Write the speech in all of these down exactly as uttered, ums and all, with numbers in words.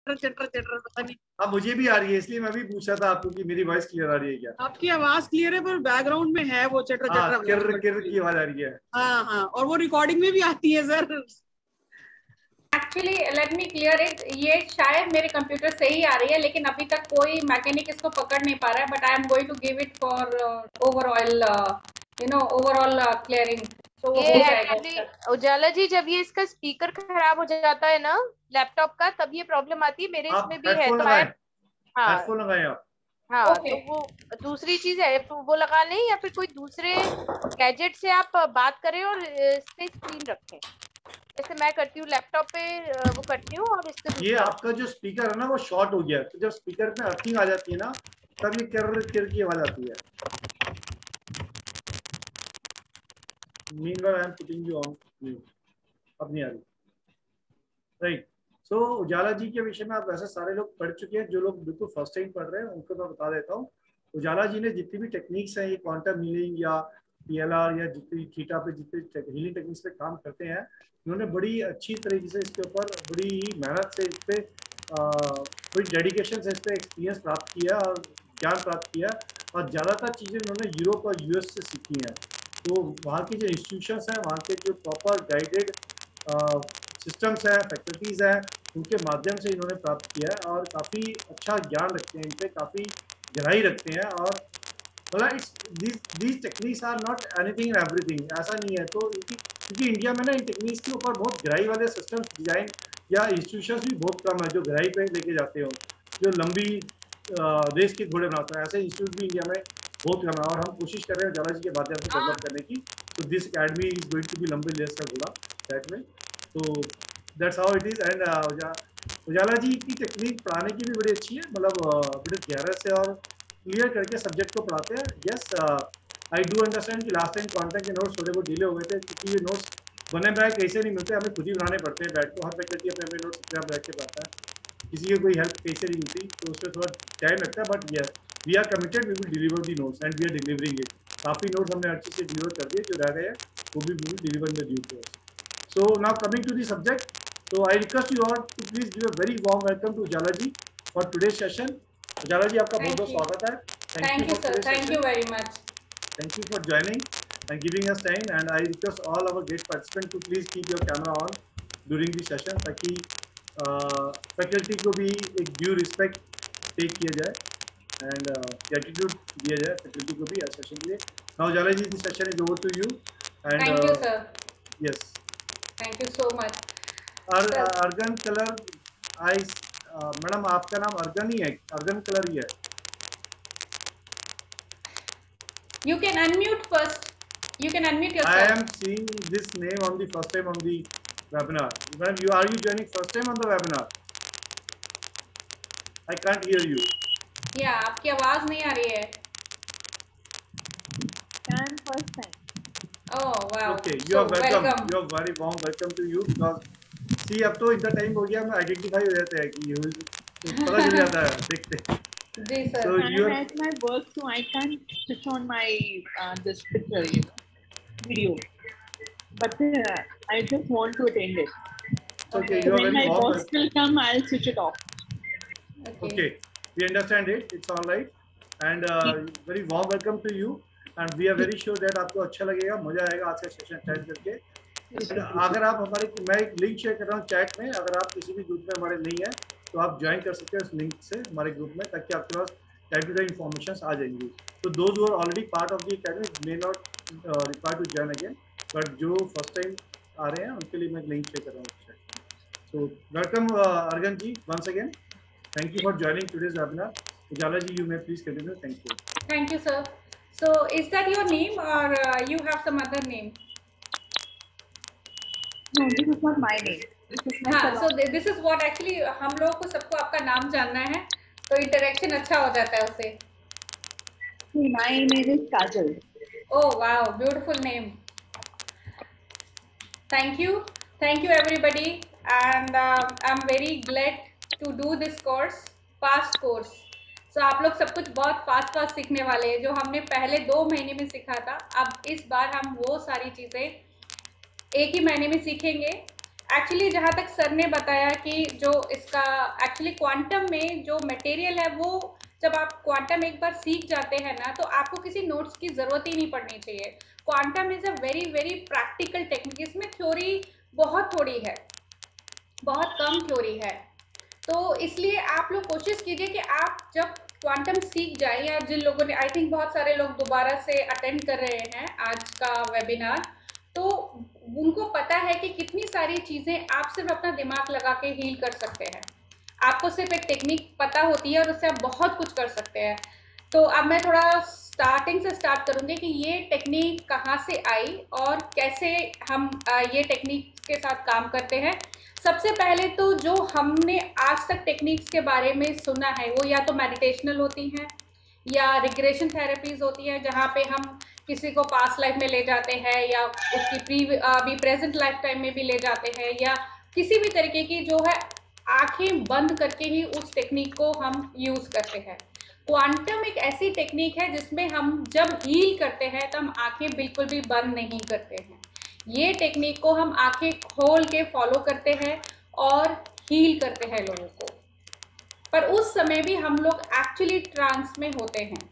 चटर चटर चटर पता नहीं। हाँ मुझे भी आ रही है, इसलिए मैं भी पूछा था आपको कि मेरी वॉइस क्लियर आ रही है क्या। आपकी आवाज क्लियर है पर बैकग्राउंड में है वो चटर हाँ, चटर किर किर की आवाज आ रही है। हाँ हाँ, और वो रिकॉर्डिंग में भी आती है sir. Actually let me clear it, ये शायद मेरे कंप्यूटर से ही आ रही है, लेकिन अभी तक कोई मैकेनिक इसको पकड़ नहीं पा रहा है, but I am going to give it for overall you know overall clearing. तो वो हो जाएगा। उजाला जी जब ये इसका स्पीकर खराब हो जाता है ना लैपटॉप का, तब ये प्रॉब्लम आती है, मेरे इसमें भी है। तो हाँ हेडफोन लगाएं आप। हाँ okay. तो वो दूसरी चीज है, तो वो लगा लें या फिर कोई दूसरे गैजेट से आप बात करें और इस पे स्क्रीन रखें, जैसे मैं करती हूँ लैपटॉप पे वो करती हूँ। और इससे ये आपका जो स्पीकर है ना वो शॉर्ट हो गया, तो जब स्पीकर में अर्थिंग आ जाती है ना तब ये किर किर की आवाज आती है। Meanwhile, I am putting you on mute. अब नहीं आ रही, राइट। सो उजाला जी के विषय में आप वैसे सारे लोग पढ़ चुके हैं, जो लोग बिल्कुल फर्स्ट टाइम पढ़ रहे हैं उनको मैं बता देता हूँ। उजाला जी ने जितनी भी टेक्निक्स हैं, ये क्वांटम हीलिंग या पीएलआर या जितनी थीटा पे जितनी हीलिंग टेक्निक्स पे काम करते हैं, उन्होंने बड़ी अच्छी तरीके से इसके ऊपर बड़ी ही मेहनत से इस पर बड़ी डेडिकेशन से इस पर एक्सपीरियंस प्राप्त किया और ज्ञान प्राप्त किया, और ज़्यादातर चीज़ें उन्होंने यूरोप और यूएस से सीखी हैं। तो वहाँ की जो इंस्टीट्यूशंस हैं, वहाँ के जो प्रॉपर गाइडेड सिस्टम्स हैं, फैकल्टीज़ हैं, उनके माध्यम से इन्होंने प्राप्त किया है और काफ़ी अच्छा ज्ञान रखते हैं, इन पर काफ़ी गहराई रखते हैं। और मतलब it's these techniques are not anything and everything, ऐसा नहीं है। तो क्योंकि इंडिया में ना इन टेक्निक्स के ऊपर बहुत गहराई वाले सिस्टम्स डिजाइन या इंस्टीट्यूशंस भी बहुत कम है जो गहराई पे लेके जाते हो, जो लंबी रेस के घोड़े बनाते हैं, ऐसे इंस्टीट्यूट भी इंडिया में बहुत कम है। और हम कोशिश कर रहे हैं उजाला जी के माध्यम से डेवलप करने की। तो this academy is going to be लंबी रेस का घोड़ा दैट में। तो that's how it is. And Ujala ji की टेक्निक पढ़ाने की भी बड़ी अच्छी है, मतलब बड़े गहरे से और क्लियर करके सब्जेक्ट को पढ़ाते हैं। यस आई डू अंडरस्टैंड कि लास्ट टाइम कॉन्टेंट के नोट्स थोड़े बहुत डिले हो गए थे, क्योंकि ये नोट्स बने बनाए कैसे नहीं मिलते, हमें खुद ही बनाने पड़ते हैं बैठ को। हर फैकल्टी अपने अपने नोट्स अपने आप बैठ के पढ़ाता है, किसी की कोई हेल्प कैसे नहीं मिलती, तो उसमें थोड़ा टाइम लगता है। But yes we are committed, we will deliver the notes and we are delivering it. काफ़ी नोट्स हमने हर चीज़ से डिलीवर कर दिए, जो रह गए हैं वो भी we will deliver in the due course. So now coming to the subject, so I request you all to please give a very warm welcome to Ujala ji for today's session. Ujala ji, आपका बहुत बहुत स्वागत है। Thank you sir, thank you very much. Thank you for joining and giving us time. And I request all our great participants to please keep your camera on during the session, ताकि faculty को भी एक due respect take किया जाए and gratitude दिया जाए faculty को भी इस सेशन के लिए। Now Ujala ji, the session is over to you. And thank you sir. Yes. Thank you so much. Argan कलर आई मैडम, आपका नाम अर्गन ही है, अर्गन कलर ही है। You can unmute first. You can unmute yourself. I am seeing this name on the first time on the webinar. When you are you joining first time on the webinar? I can't hear you. Yeah, आपकी आवाज नहीं आ रही है। I'm first time. Oh wow. Okay, you so, are welcome. welcome. You are very warm welcome to you because see अब तो इतना time हो गया, हम आइडेंटिफाई हो जाते हैं कि पता चल जाता है देखते। जी sir. So you are at my work, so I can't switch on my uh, this picture, you know, video. But uh, I just want to attend it. Okay. So when my boss will come, I'll switch it off. Okay. Okay. We understand it. It's all right. And uh, very warm welcome to you. And we are very sure that आपको अच्छा लगेगा, मजा आएगा आज का session attend करके। अगर आप हमारे, मैं एक लिंक शेयर कर रहा हूँ चैट में, अगर आप किसी भी ग्रुप में हमारे नहीं है तो आप ज्वाइन कर सकते हैं उस लिंक से हमारे ग्रुप में, ताकि आपके पास टाइम टू टाइम इन्फॉर्मेशन आ जाएंगी। तो those who are already part of the academy may not require to join again, but जो फर्स्ट टाइम आ रहे हैं उनके लिए मैं लिंक शेयर कर रहा हूँ चैट में। So welcome Argan ji once again, thank you for joining today's webinar. Ujala ji, you may please continue. Thank you. Thank you sir. So is that your name or you have some other name? No, this is not my name. हाँ, so this is what actually हम लोगों को सबको आपका नाम जानना है, तो इंटरेक्शन अच्छा हो जाता है उससे। My name is Kajal. Oh wow, beautiful name. Thank you, thank you everybody, and uh, I'm very glad to do this course, fast course. So आप लोग सब कुछ बहुत फास्ट फास्ट सीखने वाले हैं, जो हमने पहले दो महीने में सीखा था, अब इस बार हम वो सारी चीज़ें एक ही महीने में सीखेंगे। एक्चुअली जहाँ तक सर ने बताया कि जो इसका एक्चुअली क्वांटम में जो मटेरियल है वो जब आप क्वांटम एक बार सीख जाते हैं ना तो आपको किसी नोट्स की ज़रूरत ही नहीं पड़नी चाहिए। Quantum is a very very practical technique, इसमें थ्योरी बहुत थोड़ी है, बहुत कम थ्योरी है। तो इसलिए आप लोग कोशिश कीजिए कि आप जब क्वांटम सीख जाए, या जिन लोगों ने, आई थिंक बहुत सारे लोग दोबारा से अटेंड कर रहे हैं आज का वेबिनार, तो उनको पता है कि कितनी सारी चीज़ें आप सिर्फ अपना दिमाग लगा के हील कर सकते हैं। आपको सिर्फ एक टेक्निक पता होती है और उससे आप बहुत कुछ कर सकते हैं। तो अब मैं थोड़ा स्टार्टिंग से स्टार्ट करूँगी कि ये टेक्निक कहाँ से आई और कैसे हम ये टेक्निक के साथ काम करते हैं। सबसे पहले तो जो हमने आज तक टेक्निक्स के बारे में सुना है वो या तो मेडिटेशनल होती हैं या रिग्रेशन थेरेपीज होती हैं, जहाँ पे हम किसी को पास्ट लाइफ में ले जाते हैं या उसकी प्री अभी प्रेजेंट लाइफ टाइम में भी ले जाते हैं, या किसी भी तरीके की जो है आंखें बंद करके ही उस टेक्निक को हम यूज़ करते हैं। क्वांटम एक ऐसी टेक्निक है जिसमें हम जब हील करते हैं तो हम आंखें बिल्कुल भी बंद नहीं करते हैं। ये टेक्निक को हम आंखें खोल के फॉलो करते हैं और हील करते हैं लोगों को, पर उस समय भी हम लोग एक्चुअली ट्रांस में होते हैं।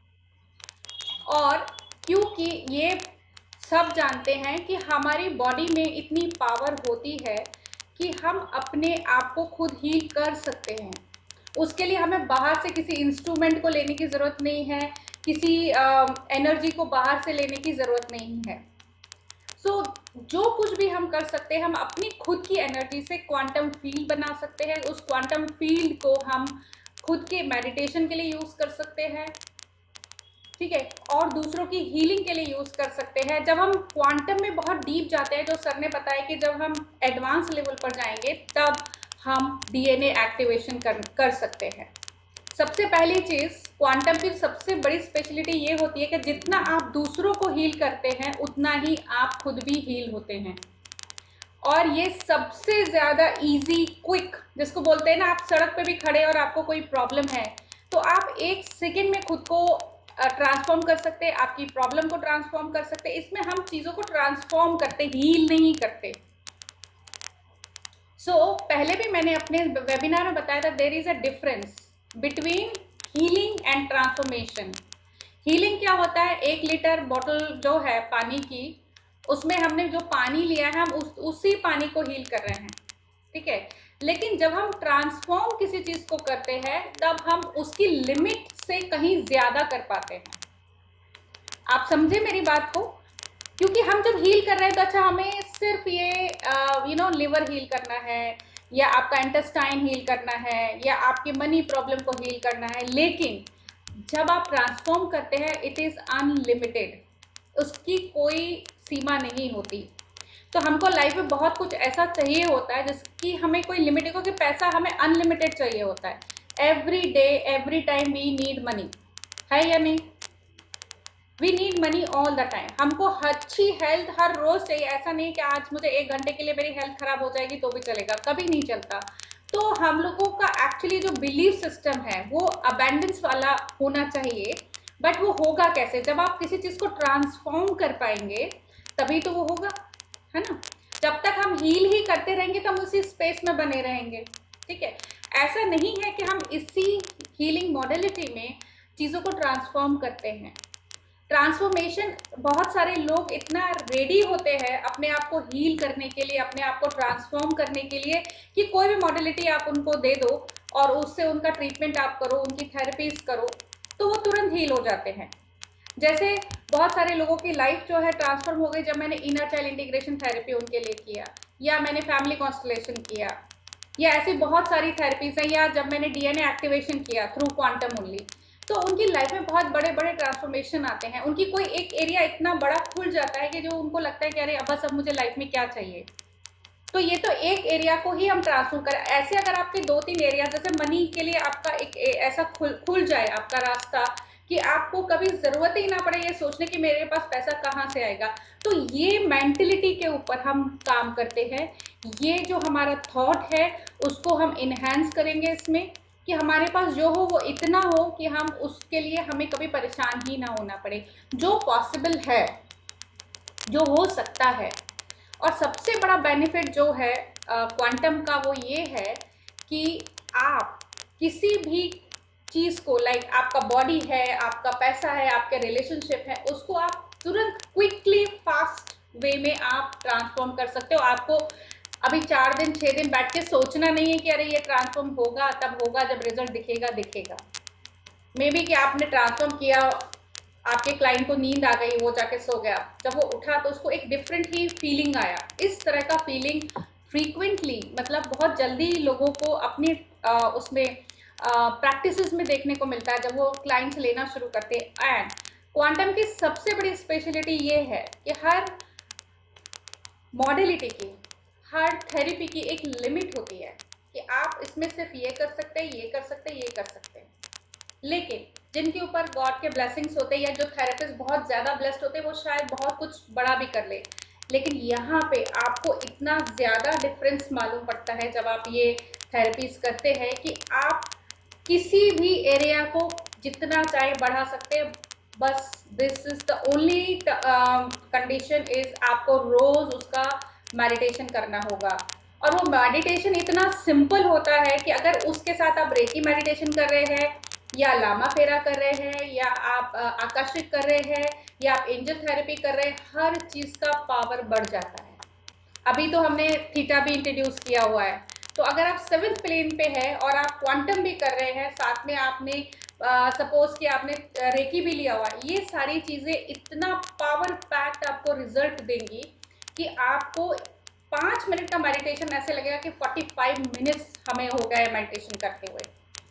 और क्योंकि ये सब जानते हैं कि हमारी बॉडी में इतनी पावर होती है कि हम अपने आप को खुद हील कर सकते हैं। उसके लिए हमें बाहर से किसी इंस्ट्रूमेंट को लेने की ज़रूरत नहीं है, किसी एनर्जी को बाहर से लेने की ज़रूरत नहीं है। सो so, जो कुछ भी हम कर सकते हैं हम अपनी खुद की एनर्जी से क्वांटम फील्ड बना सकते हैं। उस क्वांटम फील्ड को हम खुद के मेडिटेशन के लिए यूज़ कर सकते हैं, ठीक है, और दूसरों की हीलिंग के लिए यूज़ कर सकते हैं। जब हम क्वांटम में बहुत डीप जाते हैं, जो सर ने बताया कि जब हम एडवांस लेवल पर जाएंगे तब हम डीएनए एक्टिवेशन कर कर सकते हैं। सबसे पहली चीज़, क्वांटम की सबसे बड़ी स्पेशलिटी ये होती है कि जितना आप दूसरों को हील करते हैं उतना ही आप खुद भी हील होते हैं। और ये सबसे ज़्यादा इजी, क्विक, जिसको बोलते हैं ना, आप सड़क पे भी खड़े और आपको कोई प्रॉब्लम है तो आप एक सेकेंड में खुद को ट्रांसफॉर्म कर सकते हैं, आपकी प्रॉब्लम को ट्रांसफॉर्म कर सकते हैं। इसमें हम चीज़ों को ट्रांसफॉर्म करते, हील नहीं करते। सो so, पहले भी मैंने अपने वेबिनार में बताया था, there is a difference between healing and transformation. Healing क्या होता है, एक लीटर बॉटल जो है पानी की, उसमें हमने जो पानी लिया है हम उस उसी पानी को हील कर रहे हैं, ठीक है। लेकिन जब हम ट्रांसफॉर्म किसी चीज़ को करते हैं तब हम उसकी लिमिट से कहीं ज़्यादा कर पाते हैं। आप समझे मेरी बात को? क्योंकि हम जब हील कर रहे हैं तो अच्छा हमें सिर्फ ये यू नो लिवर हील करना है, या आपका इंटेस्टाइन हील करना है, या आपकी मनी प्रॉब्लम को हील करना है। लेकिन जब आप ट्रांसफॉर्म करते हैं इट इज़ अनलिमिटेड, उसकी कोई सीमा नहीं होती। तो हमको लाइफ में बहुत कुछ ऐसा चाहिए होता है जिसकी हमें कोई लिमिट है, क्योंकि पैसा हमें अनलिमिटेड चाहिए होता है। Every day every time we need money, है या नहीं? We need money all the time. हमको अच्छी हेल्थ हर रोज़ चाहिए। ऐसा नहीं कि आज मुझे एक घंटे के लिए मेरी हेल्थ ख़राब हो जाएगी तो भी चलेगा, कभी नहीं चलता। तो हम लोगों का एक्चुअली जो बिलीफ सिस्टम है वो अबेंडेंस वाला होना चाहिए। बट वो होगा कैसे? जब आप किसी चीज़ को ट्रांसफॉर्म कर पाएंगे तभी तो वो होगा, है ना। जब तक हम हील ही करते रहेंगे तो हम उसी स्पेस में बने रहेंगे, ठीक है। ऐसा नहीं है कि हम इसी हीलिंग मॉडलिटी में चीज़ों को ट्रांसफॉर्म करते हैं। ट्रांसफॉर्मेशन, बहुत सारे लोग इतना रेडी होते हैं अपने आप को हील करने के लिए, अपने आप को ट्रांसफॉर्म करने के लिए, कि कोई भी मॉडलिटी आप उनको दे दो और उससे उनका ट्रीटमेंट आप करो, उनकी थेरेपीज करो, तो वो तुरंत हील हो जाते हैं। जैसे बहुत सारे लोगों की लाइफ जो है ट्रांसफॉर्म हो गई जब मैंने इनर चाइल्ड इंटीग्रेशन थेरेपी उनके लिए किया, या मैंने फैमिली कॉन्स्टलेशन किया, या ऐसी बहुत सारी थेरेपीज हैं, या जब मैंने डीएनए एक्टिवेशन किया थ्रू क्वांटम ओनली, तो उनकी लाइफ में बहुत बड़े बड़े ट्रांसफॉर्मेशन आते हैं। उनकी कोई एक एरिया इतना बड़ा खुल जाता है कि जो उनको लगता है कि अरे अब बस अब मुझे लाइफ में क्या चाहिए। तो ये तो एक एरिया को ही हम ट्रांसफॉर्म करें। ऐसे अगर आपके दो तीन एरिया, जैसे मनी के लिए आपका एक ऐसा खुल खुल जाए आपका रास्ता कि आपको कभी ज़रूरत ही ना पड़े ये सोचने कि मेरे पास पैसा कहाँ से आएगा, तो ये मेंटलिटी के ऊपर हम काम करते हैं। ये जो हमारा थॉट है उसको हम इन्हेंस करेंगे इसमें, कि हमारे पास जो हो वो इतना हो कि हम उसके लिए हमें कभी परेशान ही ना होना पड़े। जो पॉसिबल है, जो हो सकता है, और सबसे बड़ा बेनिफिट जो है क्वांटम का वो ये है कि आप किसी भी चीज़ को, लाइक like, आपका बॉडी है, आपका पैसा है, आपके रिलेशनशिप है, उसको आप तुरंत क्विकली फास्ट वे में आप ट्रांसफॉर्म कर सकते हो। आपको अभी चार दिन छः दिन बैठ के सोचना नहीं है कि अरे ये ट्रांसफॉर्म होगा, तब होगा जब रिजल्ट दिखेगा दिखेगा मे बी कि आपने ट्रांसफॉर्म किया, आपके क्लाइंट को नींद आ गई, वो जाके सो गया, जब वो उठा तो उसको एक डिफरेंट ही फीलिंग आया। इस तरह का फीलिंग फ्रीक्वेंटली, मतलब बहुत जल्दी लोगों को अपनी आ, उसमें प्रैक्टिसेस में देखने को मिलता है जब वो क्लाइंट्स लेना शुरू करते हैं। एंड क्वांटम की सबसे बड़ी स्पेशलिटी ये है कि हर मॉडलिटी की, हर थेरेपी की एक लिमिट होती है कि आप इसमें सिर्फ ये कर सकते हैं, ये कर सकते हैं, ये कर सकते हैं। लेकिन जिनके ऊपर गॉड के ब्लेसिंग्स होते हैं या जो थेरेपिस्ट बहुत ज़्यादा ब्लेस्ड होते हैं वो शायद बहुत कुछ बड़ा भी कर ले, लेकिन यहाँ पे आपको इतना ज़्यादा डिफरेंस मालूम पड़ता है जब आप ये थेरेपीज करते हैं कि आप किसी भी एरिया को जितना चाहे बढ़ा सकते हैं। बस this is the only condition is आपको रोज उसका मेडिटेशन करना होगा। और वो मेडिटेशन इतना सिंपल होता है कि अगर उसके साथ आप रेकी मेडिटेशन कर रहे हैं या लामा फेरा कर रहे हैं या आप आकाशिक कर रहे हैं या आप एंजल थेरेपी कर रहे हैं, हर चीज़ का पावर बढ़ जाता है। अभी तो हमने थीटा भी इंट्रोड्यूस किया हुआ है, तो अगर आप सेवेंथ प्लेन पे है और आप क्वांटम भी कर रहे हैं, साथ में आपने सपोज कि आपने रेकी भी लिया हुआ, ये सारी चीज़ें इतना पावर पैक्ड आपको रिजल्ट देंगी कि आपको पाँच मिनट का मेडिटेशन ऐसे लगेगा कि पैंतालीस मिनट्स हमें हो गए मेडिटेशन करते हुए।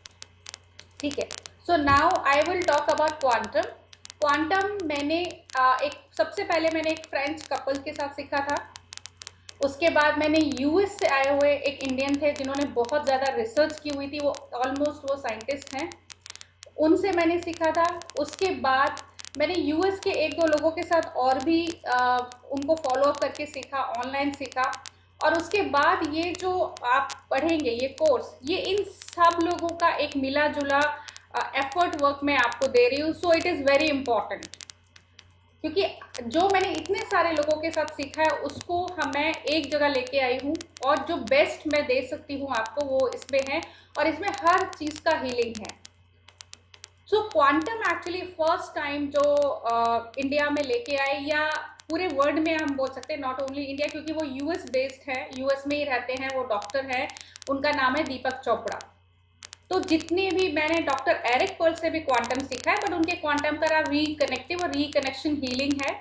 ठीक है, so now I will talk about quantum. Quantum मैंने uh, एक सबसे पहले मैंने एक फ्रेंच कपल के साथ सीखा था, उसके बाद मैंने यूएस से आए हुए एक इंडियन थे जिन्होंने बहुत ज़्यादा रिसर्च की हुई थी, वो ऑलमोस्ट वो साइंटिस्ट हैं, उनसे मैंने सीखा था। उसके बाद मैंने यूएस के एक दो लोगों के साथ और भी आ, उनको फॉलोअप करके सीखा, ऑनलाइन सीखा। और उसके बाद ये जो आप पढ़ेंगे ये कोर्स, ये इन सब लोगों का एक मिला जुला एफर्ट वर्क मैं आपको दे रही हूँ। So it is very important, क्योंकि जो मैंने इतने सारे लोगों के साथ सीखा है उसको हम मैं एक जगह लेके आई हूँ और जो बेस्ट मैं दे सकती हूँ आपको वो इसमें है, और इसमें हर चीज़ का हीलिंग है। So quantum actually first time जो इंडिया uh, में लेके आए, या पूरे वर्ल्ड में हम बोल सकते हैं, नॉट ओनली इंडिया, क्योंकि वो यूएस बेस्ड है, यूएस में ही रहते हैं, वो डॉक्टर हैं, उनका नाम है दीपक चोपड़ा। तो जितने भी मैंने डॉक्टर एरिक पर्ल से भी क्वांटम सीखा है, बट उनके क्वांटम का रिकनेक्टिव और रिकनेक्शन हीलिंग है,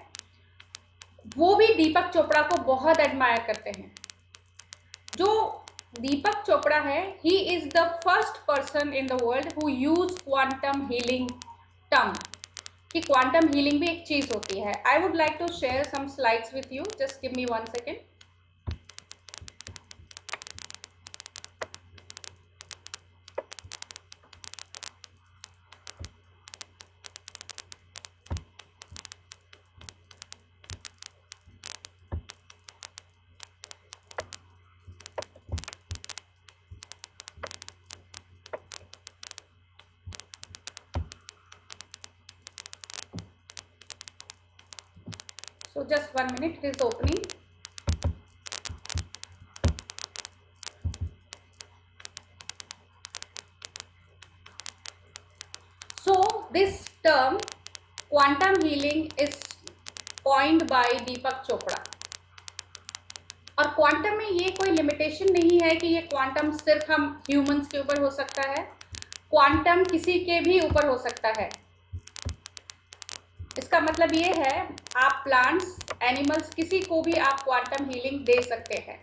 वो भी दीपक चोपड़ा को बहुत एडमायर करते हैं। जो दीपक चोपड़ा है, he is the first person in the world who use quantum healing term, कि क्वांटम हीलिंग भी एक चीज होती है। I would like to share some slides with you, just give me one second. So just one minute, it is opening. So this term quantum healing is coined by Deepak Chopra. और quantum में ये कोई limitation नहीं है कि ये quantum सिर्फ हम ह्यूमंस के ऊपर हो सकता है, क्वांटम किसी के भी ऊपर हो सकता है। इसका मतलब ये है आप प्लांट्स, एनिमल्स, किसी को भी आप क्वांटम हीलिंग दे सकते हैं।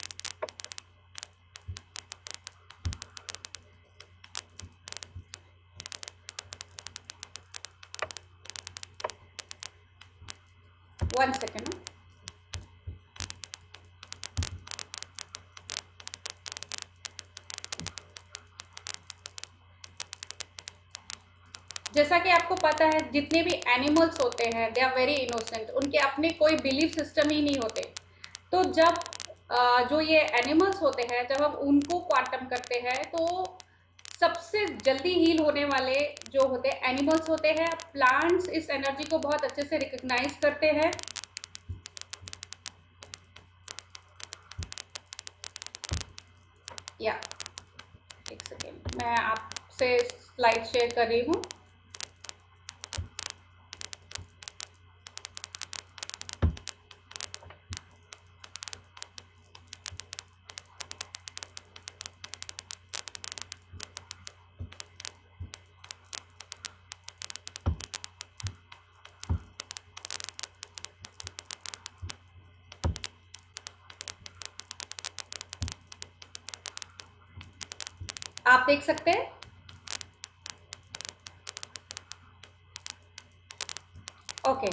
One second. जैसा कि आपको पता है जितने भी एनिमल्स होते हैं दे आर वेरी इनोसेंट, उनके अपने कोई बिलीफ सिस्टम ही नहीं होते। तो जब जो ये एनिमल्स होते हैं, जब हम उनको क्वांटम करते हैं तो सबसे जल्दी हील होने वाले जो होते हैं एनिमल्स होते हैं। प्लांट्स इस एनर्जी को बहुत अच्छे से रिकग्नाइज करते हैं या एक सेकेंड, मैं आपसे स्लाइड शेयर कर रही हूँ। आप देख सकते हैं, okay.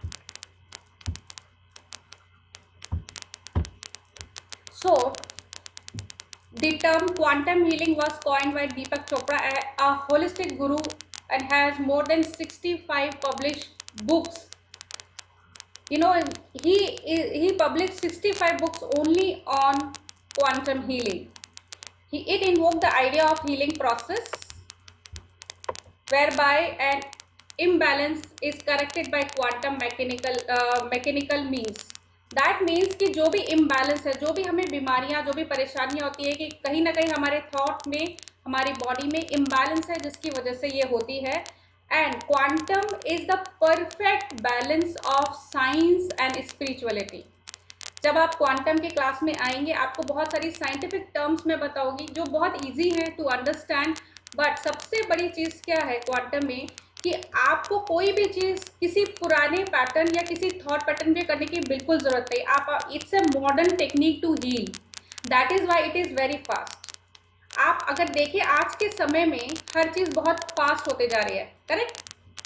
So the term quantum healing was coined by Deepak Chopra, a, a holistic guru, and has more than sixty-five published books. You know, he he published sixty-five books only on quantum healing. He, it invoked the idea of healing process whereby an imbalance is corrected by quantum mechanical uh, mechanical means. That means कि जो भी imbalance है, जो भी हमें बीमारियां, जो भी परेशानियां होती है कि कहीं ना कहीं हमारे थॉट में, हमारी बॉडी में इम्बैलेंस है जिसकी वजह से ये होती है। And quantum is the perfect balance of science and spirituality. जब आप क्वांटम के क्लास में आएंगे आपको बहुत सारी साइंटिफिक टर्म्स में बताऊंगी जो बहुत ईजी है टू अंडरस्टैंड, बट सबसे बड़ी चीज़ क्या है क्वांटम में कि आपको कोई भी चीज़ किसी पुराने पैटर्न या किसी थॉट पैटर्न पे करने की बिल्कुल ज़रूरत नहीं। आप, it's a modern technique to heal, that is why it is very fast. आप अगर देखिए आज के समय में हर चीज़ बहुत फास्ट होते जा रही है, करेक्ट?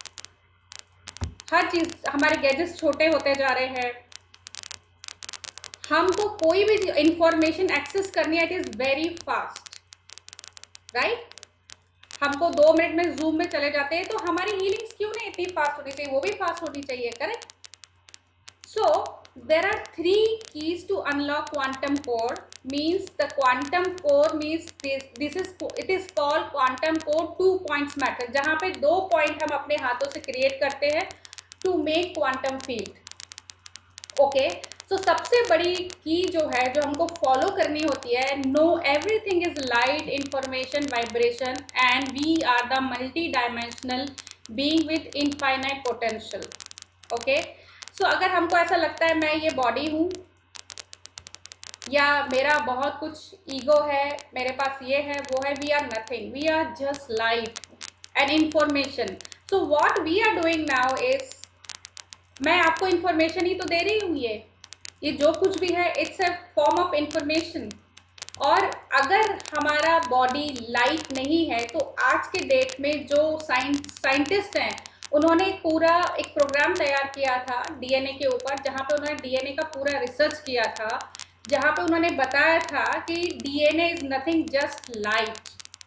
हर चीज़, हमारे गैजेट्स छोटे होते जा रहे हैं, हमको कोई भी इंफॉर्मेशन एक्सेस करनी है, it is very fast, right? हमको दो मिनट में जूम में चले जाते हैं, तो हमारी हीलिंग्स क्यों नहीं इतनी फास्ट होनी चाहिए, वो भी फास्ट होनी चाहिए, correct? So there are three keys to unlock quantum code. Means the quantum code means this is it is called quantum code two points method, जहाँ पे दो पॉइंट हम अपने हाथों से क्रिएट करते हैं to make quantum field. Okay, so सबसे बड़ी की जो है, जो हमको फॉलो करनी होती है, no everything is light, information, vibration, and we are the multi dimensional being with infinite potential. Okay, so अगर हमको ऐसा लगता है मैं ये बॉडी हूँ या मेरा बहुत कुछ ईगो है, मेरे पास ये है वो है, we are nothing, we are just light and information. So what we are doing now is, मैं आपको इंफॉर्मेशन ही तो दे रही हूँ, ये ये जो कुछ भी है it's a form of information. और अगर हमारा बॉडी लाइट नहीं है तो आज के डेट में जो साइंटिस्ट हैं उन्होंने पूरा एक प्रोग्राम तैयार किया था डीएनए के ऊपर, जहाँ पे उन्होंने डीएनए का पूरा रिसर्च किया था, जहाँ पे उन्होंने बताया था कि DNA is nothing just light.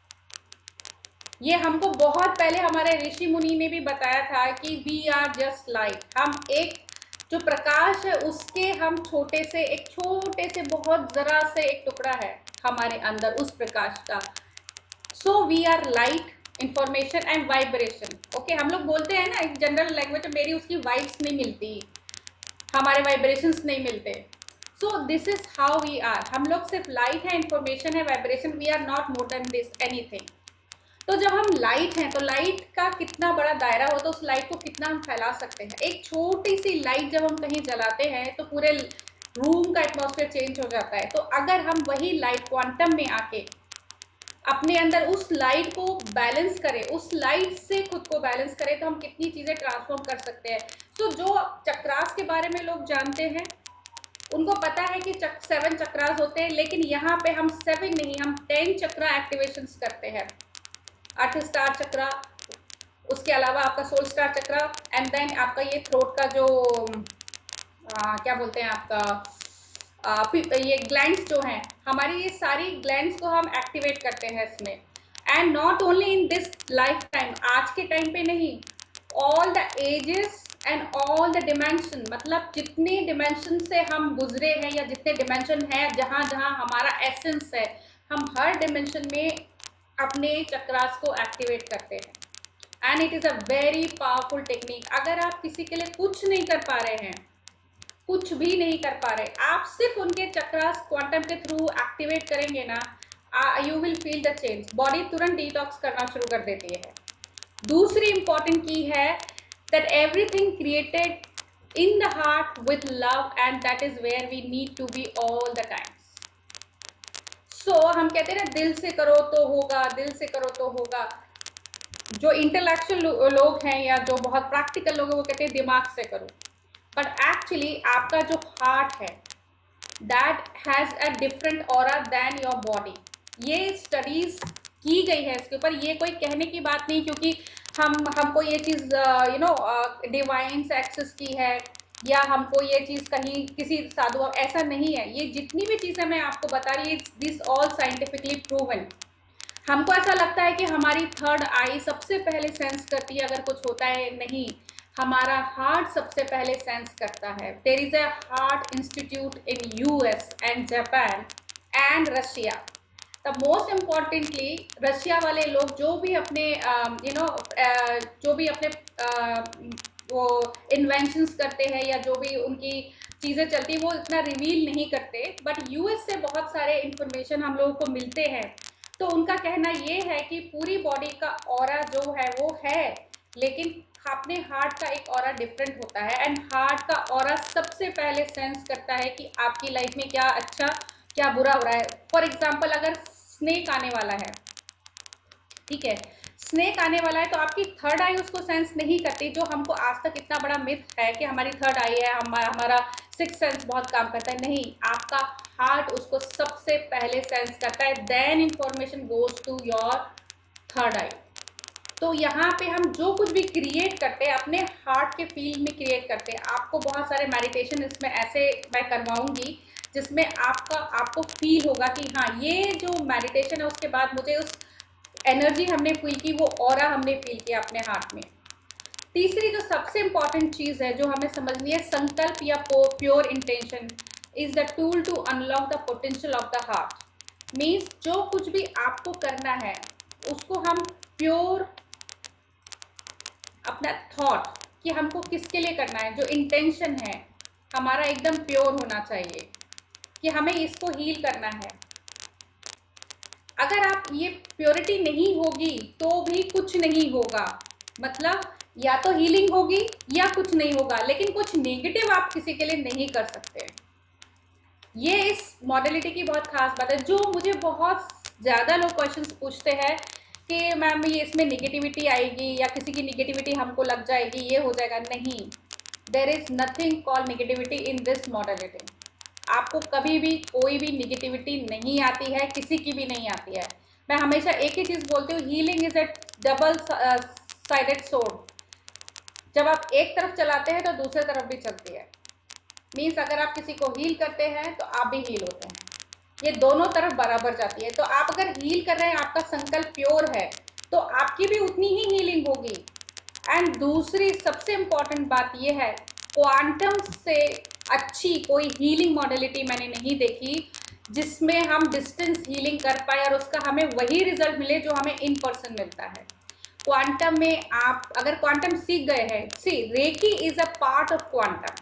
ये हमको बहुत पहले हमारे ऋषि मुनि ने भी बताया था कि वी आर जस्ट लाइट। हम एक जो प्रकाश है उसके हम छोटे से एक छोटे से बहुत जरा से एक टुकड़ा है हमारे अंदर उस प्रकाश का। So we are light, information and vibration. Okay, हम लोग बोलते हैं ना एक जनरल लैंग्वेज में, मेरी उसकी वाइब्स नहीं मिलती, हमारे वाइब्रेशंस नहीं मिलते। So this is how we are. हम लोग सिर्फ लाइट है, इंफॉर्मेशन है, vibration, we are not more than this anything. तो जब हम लाइट हैं तो लाइट का कितना बड़ा दायरा होता है, उस लाइट को कितना हम फैला सकते हैं। एक छोटी सी लाइट जब हम कहीं जलाते हैं तो पूरे रूम का एटमॉस्फेयर चेंज हो जाता है। तो अगर हम वही लाइट क्वांटम में आके अपने अंदर उस लाइट को बैलेंस करें, उस लाइट से खुद को बैलेंस करें, तो हम कितनी चीज़ें ट्रांसफॉर्म कर सकते हैं। तो जो चक्रास के बारे में लोग जानते हैं उनको पता है कि चक, सेवन चक्रास होते हैं, लेकिन यहाँ पे हम सेवन नहीं, हम टेन चक्रा एक्टिवेशंस करते हैं। अर्थ स्टार चक्रा, उसके अलावा आपका soul star chakra, and then आपका ये थ्रोट का जो आ, क्या बोलते हैं आपका आ, ये ग्लैंड्स जो हैं, हमारी ये सारी ग्लैंड्स को हम एक्टिवेट करते हैं इसमें। And not only in this life time, आज के टाइम पे नहीं, all the ages and all the dimension, मतलब जितने डिमेंशन से हम गुजरे हैं या जितने डिमेंशन हैं जहाँ जहाँ हमारा एसेंस है, हम हर डिमेंशन में अपने चक्रास को एक्टिवेट करते हैं। And it is a very powerful technique. अगर आप किसी के लिए कुछ नहीं कर पा रहे हैं, कुछ भी नहीं कर पा रहे, आप सिर्फ उनके चक्रास क्वांटम के थ्रू एक्टिवेट करेंगे ना, you will feel the change, body तुरंत डिटॉक्स करना शुरू कर देती है। दूसरी इंपॉर्टेंट की है that everything created in the heart with love and that is where we need to be all the times. So हम कहते हैं ना दिल से करो तो होगा, दिल से करो तो होगा। जो इंटेलेक्चुअल लोग हैं या जो बहुत प्रैक्टिकल लोग हैं वो कहते हैं दिमाग से करो, बट एक्चुअली आपका जो हार्ट है that has a different aura than your body. ये स्टडीज की गई है इसके ऊपर, ये कोई कहने की बात नहीं क्योंकि हम हमको ये चीज़ यू नो डिवाइन एक्सेस की है या हमको ये चीज़ कहीं किसी साधु, ऐसा नहीं है। ये जितनी भी चीज़ें मैं आपको बता रही हूँ दिस ऑल साइंटिफिकली प्रूवन। हमको ऐसा लगता है कि हमारी थर्ड आई सबसे पहले सेंस करती है अगर कुछ होता है, नहीं, हमारा हार्ट सबसे पहले सेंस करता है। There is a heart institute in US and Japan and Russia. The most importantly Russia वाले लोग जो भी अपने यू नो जो भी अपने uh, वो इन्वेंशंस करते हैं या जो भी उनकी चीज़ें चलती है वो इतना रिवील नहीं करते, बट यूएस से बहुत सारे इंफॉर्मेशन हम लोगों को मिलते हैं। तो उनका कहना ये है कि पूरी बॉडी का ऑरा जो है वो है, लेकिन अपने हार्ट का एक ऑरा डिफरेंट होता है एंड हार्ट का ऑरा सबसे पहले सेंस करता है कि आपकी लाइफ में क्या अच्छा क्या बुरा हो रहा है। फॉर एग्जाम्पल अगर स्नेक आने वाला है, ठीक है, स्नेक आने वाला है तो आपकी थर्ड आई उसको सेंस नहीं करती, जो हमको आज तक इतना बड़ा मिथ है कि हमारी थर्ड आई है, हमारा हमारा सिक्स सेंस बहुत काम करता है। नहीं, आपका हार्ट उसको सबसे पहले सेंस करता है, then information goes to your third eye. तो यहाँ पे हम जो कुछ भी क्रिएट करते हैं अपने हार्ट के फील्ड में क्रिएट करते हैं। आपको बहुत सारे मेडिटेशन इसमें ऐसे मैं करवाऊंगी जिसमें आपका आपको फील होगा कि हाँ ये जो मेडिटेशन है उसके बाद मुझे उस एनर्जी हमने फील की, वो ऑरा हमने फील किया अपने हार्ट में। तीसरी जो सबसे इम्पॉर्टेंट चीज़ है जो हमें समझनी है, संकल्प या pure intention is the tool to unlock the potential of the heart. Means जो कुछ भी आपको करना है उसको हम प्योर अपना थॉट कि हमको किसके लिए करना है, जो इंटेंशन है हमारा एकदम प्योर होना चाहिए कि हमें इसको हील करना है। अगर आप ये प्योरिटी नहीं होगी तो भी कुछ नहीं होगा, मतलब या तो हीलिंग होगी या कुछ नहीं होगा, लेकिन कुछ नेगेटिव आप किसी के लिए नहीं कर सकते। ये इस मॉडलिटी की बहुत खास बात है। जो मुझे बहुत ज़्यादा लोग क्वेश्चंस पूछते हैं कि मैम ये इसमें नेगेटिविटी आएगी या किसी की नेगेटिविटी हमको लग जाएगी, ये हो जाएगा, नहीं, there is nothing called negativity in this modality. आपको कभी भी कोई भी निगेटिविटी नहीं आती है, किसी की भी नहीं आती है। मैं हमेशा एक ही चीज़ बोलती हूँ, healing is a double sided sword. जब आप एक तरफ चलाते हैं तो दूसरे तरफ भी चलती है। मीन्स अगर आप किसी को हील करते हैं तो आप भी हील होते हैं, ये दोनों तरफ बराबर जाती है। तो आप अगर हील कर रहे हैं, आपका संकल्प प्योर है, तो आपकी भी उतनी ही हीलिंग होगी। एंड दूसरी सबसे इम्पॉर्टेंट बात यह है, क्वांटम से अच्छी कोई हीलिंग मॉडलिटी मैंने नहीं देखी जिसमें हम डिस्टेंस हीलिंग कर पाए और उसका हमें वही रिजल्ट मिले जो हमें इन पर्सन मिलता है। क्वांटम में आप अगर क्वांटम सीख गए हैं, see reiki is a part of quantum.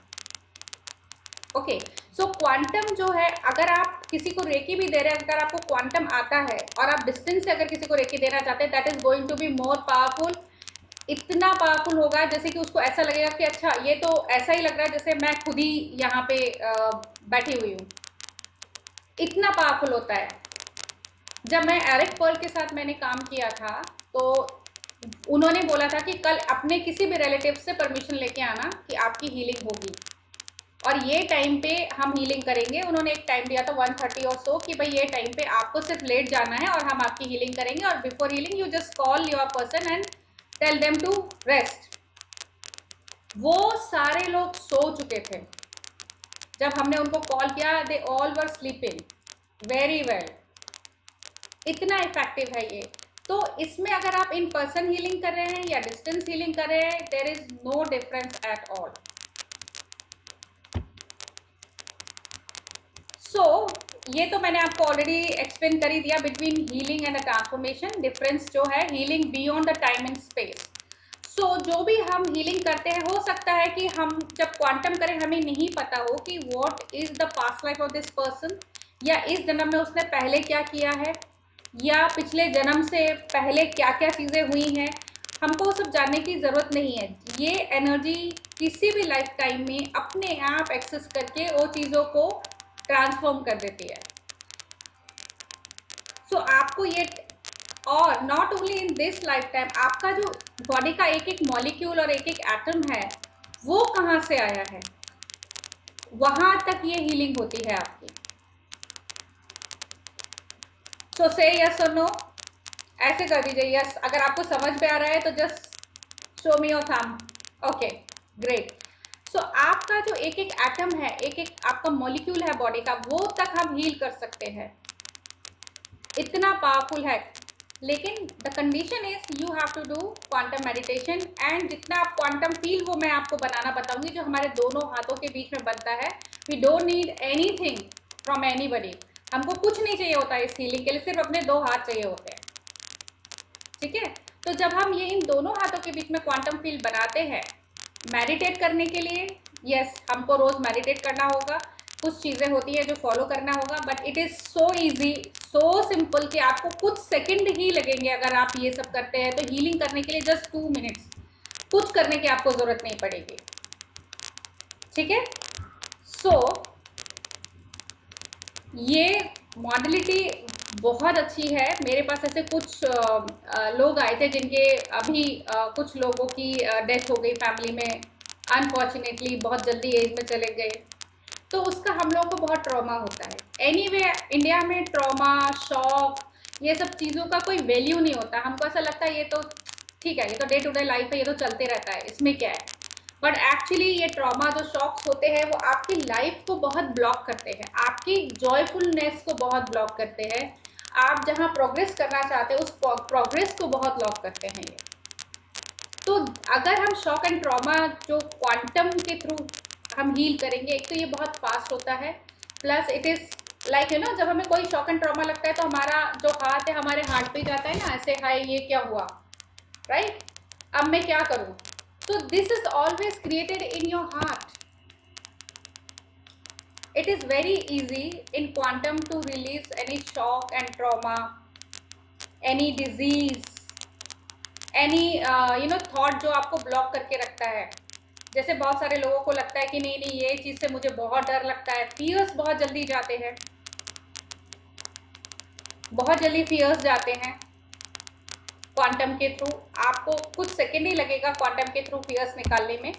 Okay, so quantum जो है, अगर आप किसी को रेकी भी दे रहे हैं, अगर आपको क्वांटम आता है और आप डिस्टेंस से अगर किसी को रेकी देना चाहते हैं, that is going to be more powerful. इतना पावरफुल होगा जैसे कि उसको ऐसा लगेगा कि अच्छा ये तो ऐसा ही लग रहा है जैसे मैं खुद ही यहाँ पे आ, बैठी हुई हूँ। इतना पावरफुल होता है। जब मैं एरिक पर्ल के साथ मैंने काम किया था तो उन्होंने बोला था कि कल अपने किसी भी रिलेटिव से परमिशन लेके आना कि आपकी हीलिंग होगी और ये टाइम पे हम हीलिंग करेंगे। उन्होंने एक टाइम दिया था वन थर्टी और सो कि भाई ये टाइम पे आपको सिर्फ लेट जाना है और हम आपकी हीलिंग करेंगे, और before healing you just call your person and tell them to rest. वो सारे लोग सो चुके थे जब हमने उनको कॉल किया, they all were sleeping very well. इतना इफेक्टिव है ये। तो इसमें अगर आप इन पर्सन हीलिंग कर रहे हैं या डिस्टेंस हीलिंग कर रहे हैं, there is no difference at all. So ये तो मैंने आपको ऑलरेडी एक्सप्लेन कर ही दिया between healing and a transformation. Difference जो है healing beyond the time and space. So जो भी हम हीलिंग करते हैं, हो सकता है कि हम जब क्वांटम करें हमें नहीं पता हो कि what is the past life of this person, या इस जन्म में उसने पहले क्या किया है, या पिछले जन्म से पहले क्या क्या चीज़ें हुई हैं, हमको वो सब जानने की ज़रूरत नहीं है। ये एनर्जी किसी भी लाइफ टाइम में अपने आप एक्सेस करके वो चीज़ों को ट्रांसफॉर्म कर देती है। सो so, आपको ये, और not only in this life time, आपका जो बॉडी का एक एक मॉलिक्यूल और एक एक एटम है वो कहाँ से आया है, वहां तक ये हीलिंग होती है आपकी। सो से यस और नो, ऐसे कर दीजिए यस। अगर आपको समझ में आ रहा है तो just show me your thumb. Okay great. So आपका जो एक एक एटम है, एक एक आपका मॉलिक्यूल है बॉडी का, वो तक हम हील कर सकते हैं, इतना पावरफुल है। लेकिन the condition is you have to do quantum meditation, and जितना आप क्वांटम फील वो मैं आपको बनाना बताऊंगी, जो हमारे दोनों हाथों के बीच में बनता है। We don't need anything from anybody, हमको कुछ नहीं चाहिए होता है इस हीलिंग के लिए, सिर्फ अपने दो हाथ चाहिए होते हैं, ठीक है। तो जब हम ये इन दोनों हाथों के बीच में क्वांटम फील्ड बनाते हैं मेडिटेट करने के लिए, यस हमको रोज मेडिटेट करना होगा, कुछ चीज़ें होती है जो फॉलो करना होगा, but it is so easy, so simple कि आपको कुछ सेकंड ही लगेंगे अगर आप ये सब करते हैं। तो हीलिंग करने के लिए जस्ट टू मिनट्स, कुछ करने की आपको ज़रूरत नहीं पड़ेगी, ठीक है। सो so, ये मॉडलिटी बहुत अच्छी है। मेरे पास ऐसे कुछ आ, लोग आए थे जिनके अभी आ, कुछ लोगों की डेथ हो गई फैमिली में, अनफॉर्चुनेटली बहुत जल्दी एज में चले गए, तो उसका हम लोगों को बहुत ट्रॉमा होता है। एनीवे इंडिया में ट्रॉमा, शॉक, ये सब चीज़ों का कोई वैल्यू नहीं होता। हमको ऐसा लगता है ये तो ठीक है, ये तो डे टू डे लाइफ है, ये तो चलते रहता है, इसमें क्या है। बट एक्चुअली ये ट्रॉमा जो शॉक्स होते हैं वो आपकी लाइफ को बहुत ब्लॉक करते हैं, आपकी जॉयफुलनेस को बहुत ब्लॉक करते हैं, आप जहाँ प्रोग्रेस करना चाहते हैं उस प्रोग्रेस को बहुत ब्लॉक करते हैं ये। तो अगर हम शॉक एंड ट्रॉमा जो क्वांटम के थ्रू हम हील करेंगे, एक तो ये बहुत फास्ट होता है, plus it is like you know, जब हमें कोई शॉक एंड ट्रॉमा लगता है तो हमारा जो हाथ है हमारे हार्ट पे जाता है ना, ऐसे हाय ये क्या हुआ, राइट, अब मैं क्या करूं। So this is always created in your heart. It is very easy in quantum to release any shock and trauma, any disease, any uh, you know thought जो आपको ब्लॉक करके रखता है। जैसे बहुत सारे लोगों को लगता है कि नहीं नहीं ये चीज़ से मुझे बहुत डर लगता है, फियर्स बहुत जल्दी जाते हैं, बहुत जल्दी फियर्स जाते हैं क्वांटम के थ्रू। आपको कुछ सेकेंड ही लगेगा क्वांटम के थ्रू फियर्स निकालने में।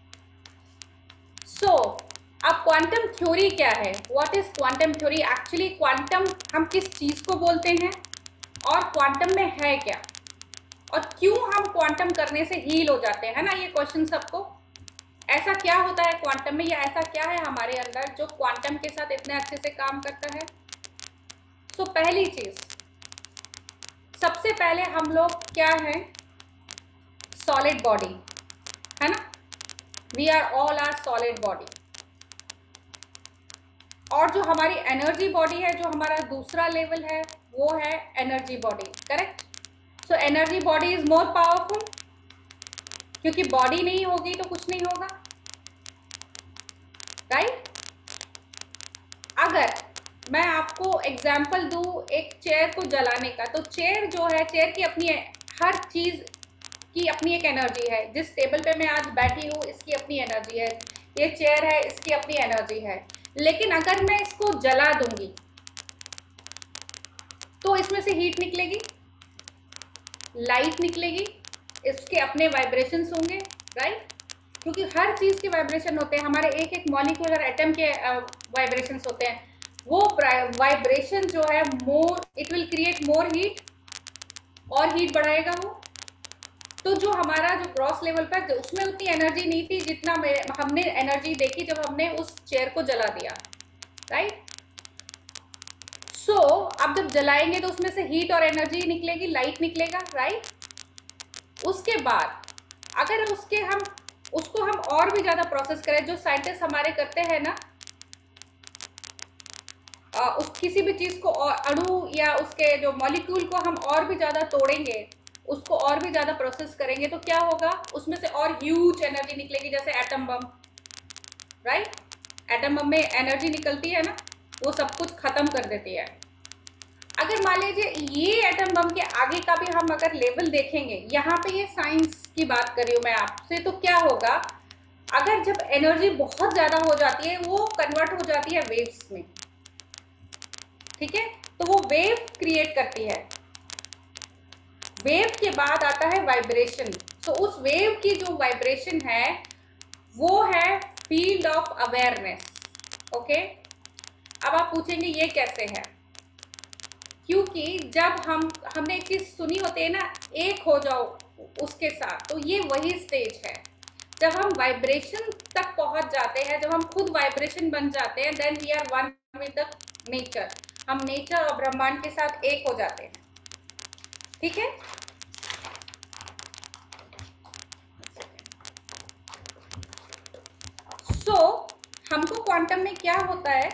सो so, अब क्वांटम थ्योरी क्या है, what is quantum theory. Actually quantum हम किस चीज़ को बोलते हैं और क्वांटम में है क्या, और क्यों हम क्वांटम करने से हील हो जाते हैं, है ना ये क्वेश्चन सबको। ऐसा क्या होता है क्वांटम में, या ऐसा क्या है हमारे अंदर जो क्वांटम के साथ इतने अच्छे से काम करता है। सो so, पहली चीज़, सबसे पहले हम लोग क्या है, सॉलिड बॉडी है ना, we are all are solid body. और जो हमारी एनर्जी बॉडी है, जो हमारा दूसरा लेवल है, वो है energy body, correct. So energy body is more powerful, क्योंकि बॉडी नहीं होगी तो कुछ नहीं होगा, राइट। अगर मैं आपको एग्जाम्पल दूँ एक चेयर को जलाने का, तो चेयर जो है, चेयर की अपनी हर चीज़ की अपनी एक एनर्जी है। जिस टेबल पे मैं आज बैठी हूँ इसकी अपनी एनर्जी है, ये चेयर है इसकी अपनी एनर्जी है। लेकिन अगर मैं इसको जला दूंगी तो इसमें से हीट निकलेगी, लाइट निकलेगी, इसके अपने वाइब्रेशंस होंगे, राइट, क्योंकि हर चीज़ के वाइब्रेशन होते हैं, हमारे एक एक मॉलिक्यूल और एटम के वाइब्रेशंस होते हैं। वो वाइब्रेशन जो है more, it will create more heat, और हीट बढ़ाएगा वो। तो जो हमारा जो ग्रॉस लेवल पर, उसमें उतनी एनर्जी नहीं थी जितना हमने एनर्जी देखी जब हमने उस चेयर को जला दिया, राइट। सो so, अब जब जलाएंगे तो उसमें से हीट और एनर्जी निकलेगी, लाइट निकलेगा, राइट। उसके बाद अगर उसके हम उसको हम और भी ज़्यादा प्रोसेस करें, जो साइंटिस्ट हमारे करते हैं ना, आ, उस किसी भी चीज़ को अणु या उसके जो मॉलिक्यूल को हम और भी ज़्यादा तोड़ेंगे, उसको और भी ज़्यादा प्रोसेस करेंगे, तो क्या होगा, उसमें से और ह्यूज एनर्जी निकलेगी, जैसे atom bomb, right. Atom bomb में एनर्जी निकलती है ना, वो सब कुछ ख़त्म कर देती है। अगर मान लीजिए ये एटम बम के आगे का भी हम अगर लेवल देखेंगे, यहाँ पे ये साइंस की बात कर रही हूँ मैं आपसे, तो क्या होगा अगर जब एनर्जी बहुत ज्यादा हो जाती है वो कन्वर्ट हो जाती है वेव्स में, ठीक है, तो वो वेव क्रिएट करती है। वेव के बाद आता है वाइब्रेशन। सो उस वेव की जो वाइब्रेशन है वो है फील्ड ऑफ अवेयरनेस। ओके, अब आप पूछेंगे ये कैसे है, क्योंकि जब हम हमने एक चीज सुनी होती है ना, एक हो जाओ उसके साथ, तो ये वही स्टेज है जब हम वाइब्रेशन तक पहुंच जाते हैं, जब हम खुद वाइब्रेशन बन जाते हैं, then we are one with the nature. हम नेचर और ब्रह्मांड के साथ एक हो जाते हैं, ठीक है। सो so, हमको क्वांटम में क्या होता है,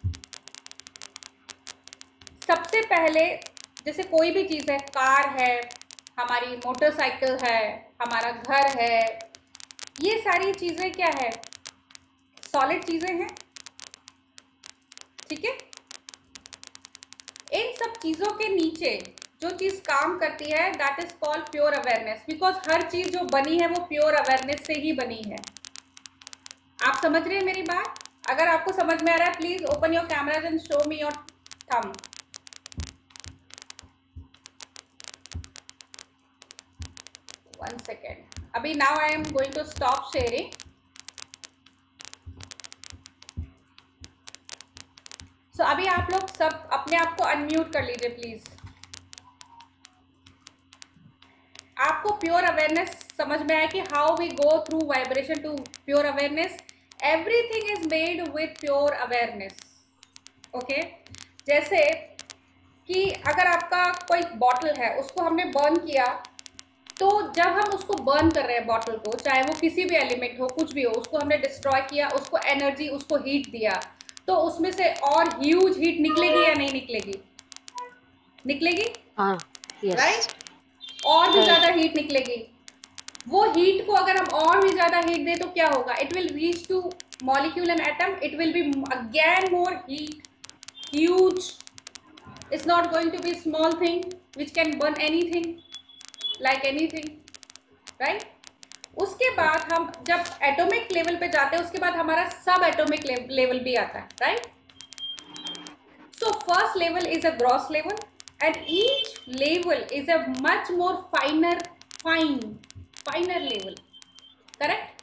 सबसे पहले जैसे कोई भी चीज है, कार है, हमारी मोटरसाइकिल है, हमारा घर है, ये सारी चीजें क्या है, सॉलिड चीजें हैं, ठीक है। इन सब चीजों के नीचे जो चीज काम करती है that is called pure awareness, because हर चीज जो बनी है वो प्योर अवेयरनेस से ही बनी है। आप समझ रहे हैं मेरी बात? अगर आपको समझ में आ रहा है please open your cameras and show me your thumb. One second, अभी now I am going to stop sharing. So अभी आप लोग सब अपने आप को अनम्यूट कर लीजिए प्लीज। आपको प्योर अवेयरनेस समझ में आया कि how we go through vibration to pure awareness. Everything is made with pure awareness. Okay, जैसे कि अगर आपका कोई बॉटल है उसको हमने बर्न किया, तो जब हम उसको बर्न कर रहे हैं बॉटल को, चाहे वो किसी भी एलिमेंट हो, कुछ भी हो, उसको हमने डिस्ट्रॉय किया, उसको एनर्जी, उसको हीट दिया, तो उसमें से और ह्यूज हीट निकलेगी या नहीं निकलेगी? निकलेगी, हाँ, यस, राइट, और भी ज्यादा हीट निकलेगी। वो हीट को अगर हम और भी ज्यादा हीट दें तो क्या होगा, it will reach to molecule and atom, it will be again more heat, huge, it's not going to be small thing which can burn anything like anything, right. उसके बाद हम जब एटॉमिक लेवल पे जाते हैं, उसके बाद हमारा सब एटॉमिक लेवल भी आता है, right. So first level is a gross level and each level is a much more finer fine finer level, correct.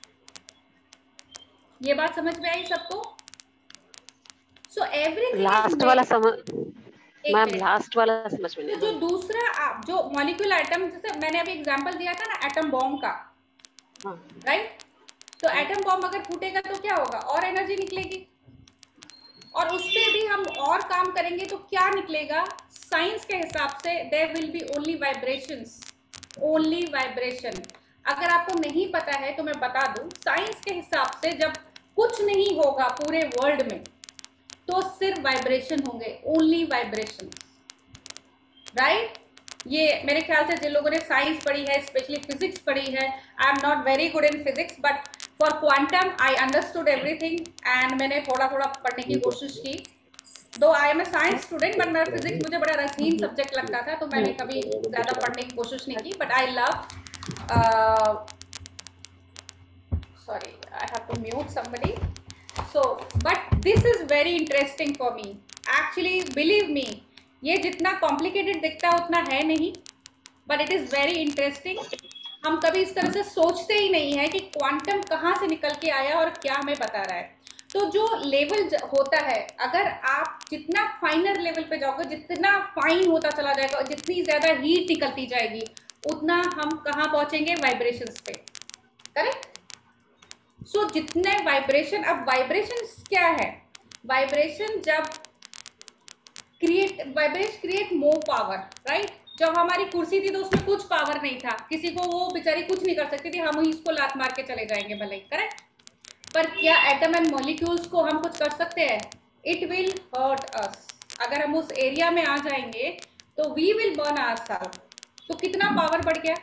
ये बात समझ में आई सबको? सो एवरीथिंग लास्ट वाला समझ, मैम मिनट। लास्ट वाला समझ में तो नहीं। जो दूसरा आप जो मॉलिक्यूल एटम, जैसे मैंने अभी एग्जांपल दिया था ना एटम बॉम्ब का, हाँ, राइट। तो एटम बॉम्ब अगर फूटेगा तो क्या होगा, और एनर्जी निकलेगी, और उस पे भी हम और काम करेंगे तो क्या निकलेगा, साइंस के हिसाब से there will be only vibrations, only vibration. अगर आपको नहीं पता है तो मैं बता दूं, साइंस के हिसाब से जब कुछ नहीं होगा पूरे वर्ल्ड में तो सिर्फ वाइब्रेशन होंगे, ओनली वाइब्रेशन, राइट। ये मेरे ख्याल से जिन लोगों ने साइंस पढ़ी है, स्पेशली फिजिक्स पढ़ी है, I am not very good in physics but for quantum I understood everything, and मैंने थोड़ा थोड़ा पढ़ने की कोशिश की। Though I am a science student but मेरा फिजिक्स मुझे बड़ा रसहीन सब्जेक्ट लगता था, तो मैंने कभी ज़्यादा पढ़ने की कोशिश नहीं की, but I love, sorry I have to mute somebody. So but this is very interesting for me actually, believe me, ये जितना कॉम्प्लिकेटेड दिखता है उतना है नहीं, but it is very interesting. हम कभी इस तरह से सोचते ही नहीं है कि क्वांटम कहाँ से निकल के आया और क्या हमें बता रहा है। तो जो लेवल होता है, अगर आप जितना फाइनर लेवल पे जाओगे, जितना फाइन होता चला जाएगा, जितनी ज़्यादा हीट निकलती जाएगी, उतना हम कहाँ पहुँचेंगे, वाइब्रेशंस पे, करेक्ट। सो so, जितने वाइब्रेशन, अब वाइब्रेशन क्या है, वाइब्रेशन जब create vibration create more power, right. जब हमारी कुर्सी थी तो उसमें कुछ पावर नहीं था, किसी को वो बेचारी कुछ नहीं कर सकती थी, हम ही इसको लात मार के चले जाएंगे भले ही, करेक्ट। पर क्या एटम एंड मॉलिक्यूल्स को हम कुछ कर सकते हैं? It will hurt us. अगर हम उस एरिया में आ जाएंगे तो वी विल बर्न आवरसेल्फ। तो कितना पावर बढ़ गया?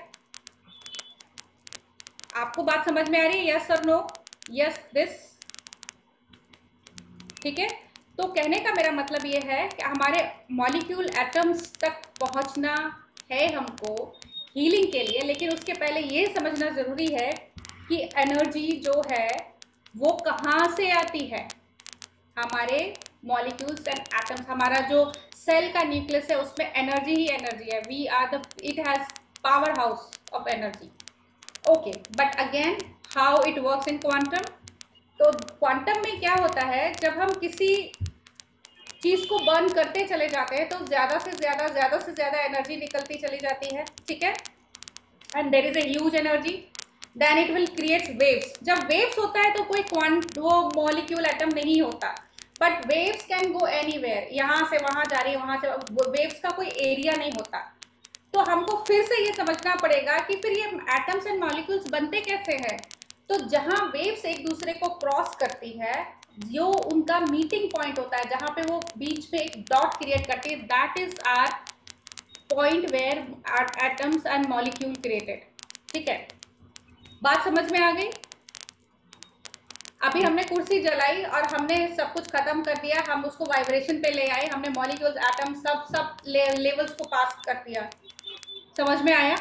आपको बात समझ में आ रही है? यस और नो? यस दिस, ठीक है। तो कहने का मेरा मतलब ये है कि हमारे मॉलिक्यूल एटम्स तक पहुंचना है हमको हीलिंग के लिए, लेकिन उसके पहले ये समझना ज़रूरी है कि एनर्जी जो है वो कहाँ से आती है। हमारे मॉलिक्यूल्स एंड एटम्स, हमारा जो सेल का न्यूक्लियस है उसमें एनर्जी ही एनर्जी है। We are the, it has power house of energy. Okay, but again how it works in quantum. तो क्वांटम में क्या होता है, जब हम किसी चीज़ को बर्न करते चले जाते हैं तो ज़्यादा से ज़्यादा ज़्यादा से ज़्यादा एनर्जी निकलती चली जाती है, ठीक है, and there is a huge energy, then it will create waves. जब वेव्स होता है तो कोई क्वांट वो मॉलिक्यूल एटम नहीं होता, but waves can go anywhere, यहाँ से वहाँ जा रही है, वहाँ से, वेव्स का कोई एरिया नहीं होता। तो हमको फिर से ये समझना पड़ेगा कि फिर ये एटम्स एंड मॉलिक्यूल्स बनते कैसे हैं। तो जहाँ वेव्स एक दूसरे को क्रॉस करती है, जो उनका मीटिंग पॉइंट होता है, जहाँ पे वो बीच में एक डॉट क्रिएट करती है, that is our point where atoms and molecule created. ठीक है, बात समझ में आ गई। अभी हमने कुर्सी जलाई और हमने सब कुछ खत्म कर दिया, हम उसको वाइब्रेशन पे ले आए, हमने मॉलिक्यूल्स एटम सब सब ले, लेवल्स को पास कर दिया। समझ में आया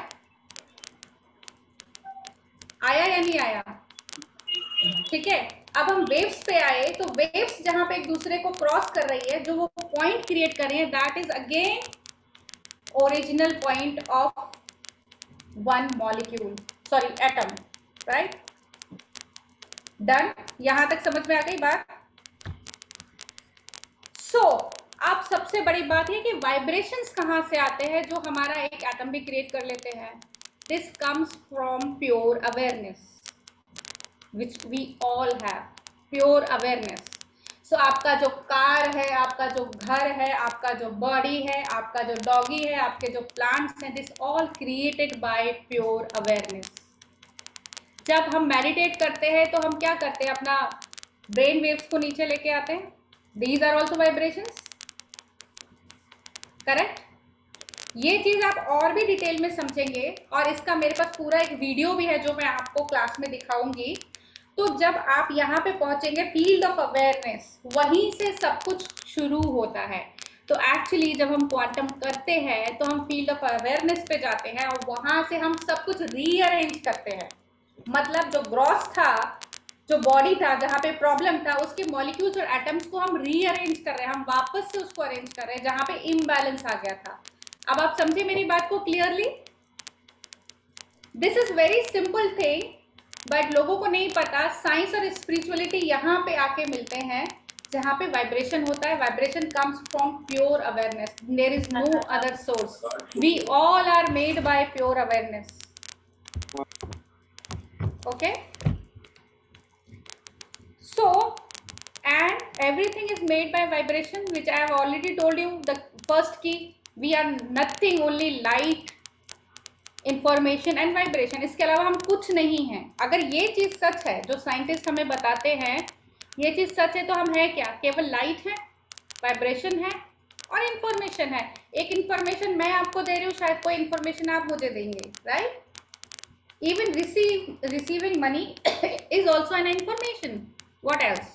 आया या नहीं आया? ठीक है, अब हम वेव्स पे आए, तो वेव्स जहां पे एक दूसरे को क्रॉस कर रही है, जो वो पॉइंट क्रिएट कर रही है, that is again original point of one molecule, sorry atom, right. Done, यहां तक समझ में आ गई बात। सो so, अब सबसे बड़ी बात है कि वाइब्रेशंस कहां से आते हैं, जो हमारा एक एटम भी क्रिएट कर लेते हैं। This comes from pure awareness which we all have, pure awareness. So आपका जो कार है, आपका जो घर है, आपका जो बॉडी है, आपका जो डॉगी है, आपके जो प्लांट्स हैं, this all created by pure awareness. जब हम मेडिटेट करते हैं तो हम क्या करते हैं, अपना ब्रेन वेव्स को नीचे लेके आते हैं, these are also vibrations, correct. ये चीज़ आप और भी डिटेल में समझेंगे, और इसका मेरे पास पूरा एक वीडियो भी है जो मैं आपको क्लास में दिखाऊंगी। तो जब आप यहाँ पे पहुँचेंगे फील्ड ऑफ अवेयरनेस, वहीं से सब कुछ शुरू होता है। तो एक्चुअली जब हम क्वांटम करते हैं तो हम फील्ड ऑफ अवेयरनेस पे जाते हैं, और वहाँ से हम सब कुछ रीअरेंज करते हैं। मतलब जो ग्रॉस था, जो बॉडी था, जहाँ पे प्रॉब्लम था, उसके मॉलिक्यूल्स और एटम्स को हम रीअरेंज कर रहे हैं, हम वापस से उसको अरेंज कर रहे हैं जहाँ पे इम्बैलेंस आ गया था। अब आप समझे मेरी बात को clearly. This is very simple thing, but लोगों को नहीं पता। साइंस और स्पिरिचुअलिटी यहाँ पे आके मिलते हैं, जहाँ पे वाइब्रेशन होता है। Vibration comes from pure awareness, there is no other source. We all are made by pure awareness, okay. So and everything is made by vibration, which I have already told you. The first key, we are nothing, only light, information and vibration. इसके अलावा हम कुछ नहीं हैं। अगर ये चीज़ सच है जो साइंटिस्ट हमें बताते हैं, ये चीज़ सच है, तो हम है क्या? केवल लाइट है, वाइब्रेशन है और इंफॉर्मेशन है। एक इंफॉर्मेशन मैं आपको दे रही हूँ, शायद कोई इंफॉर्मेशन आप मुझे देंगे, right. Even receive receiving money is also an information. What else?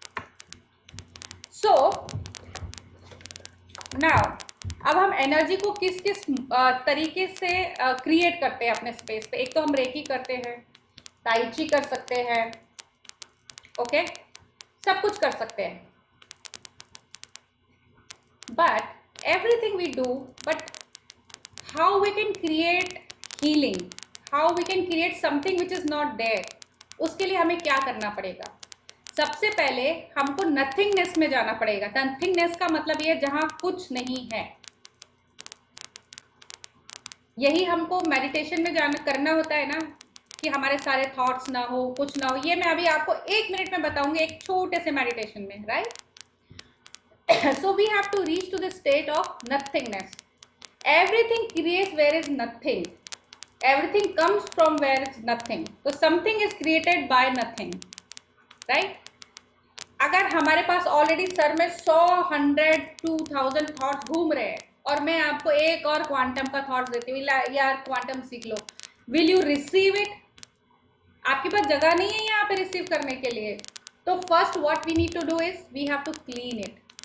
So now अब हम एनर्जी को किस किस तरीके से क्रिएट करते हैं अपने स्पेस पे। एक तो हम रेकी करते हैं, ताई ची कर सकते हैं, ओके, सब कुछ कर सकते हैं। But everything we do, but how we can create healing, how we can create something which is not there, उसके लिए हमें क्या करना पड़ेगा? सबसे पहले हमको नथिंगनेस में जाना पड़ेगा। नथिंगनेस का मतलब ये जहां कुछ नहीं है। यही हमको मेडिटेशन में जाना करना होता है ना, कि हमारे सारे थॉट्स ना हो, कुछ ना हो। ये मैं अभी आपको एक मिनट में बताऊंगी, एक छोटे से मेडिटेशन में, right. So we have to reach to the state of nothingness. Everything creates where is nothing, everything comes from where is nothing. तो something is created by nothing, right. अगर हमारे पास ऑलरेडी सर में सौ, hundred, two thousand thoughts घूम रहे हैं, और मैं आपको एक और क्वांटम का थॉट देती हूँ, यार क्वांटम सीख लो, विल यू रिसीव इट? आपके पास जगह नहीं है यहाँ पे रिसीव करने के लिए। तो first what we need to do is we have to clean it.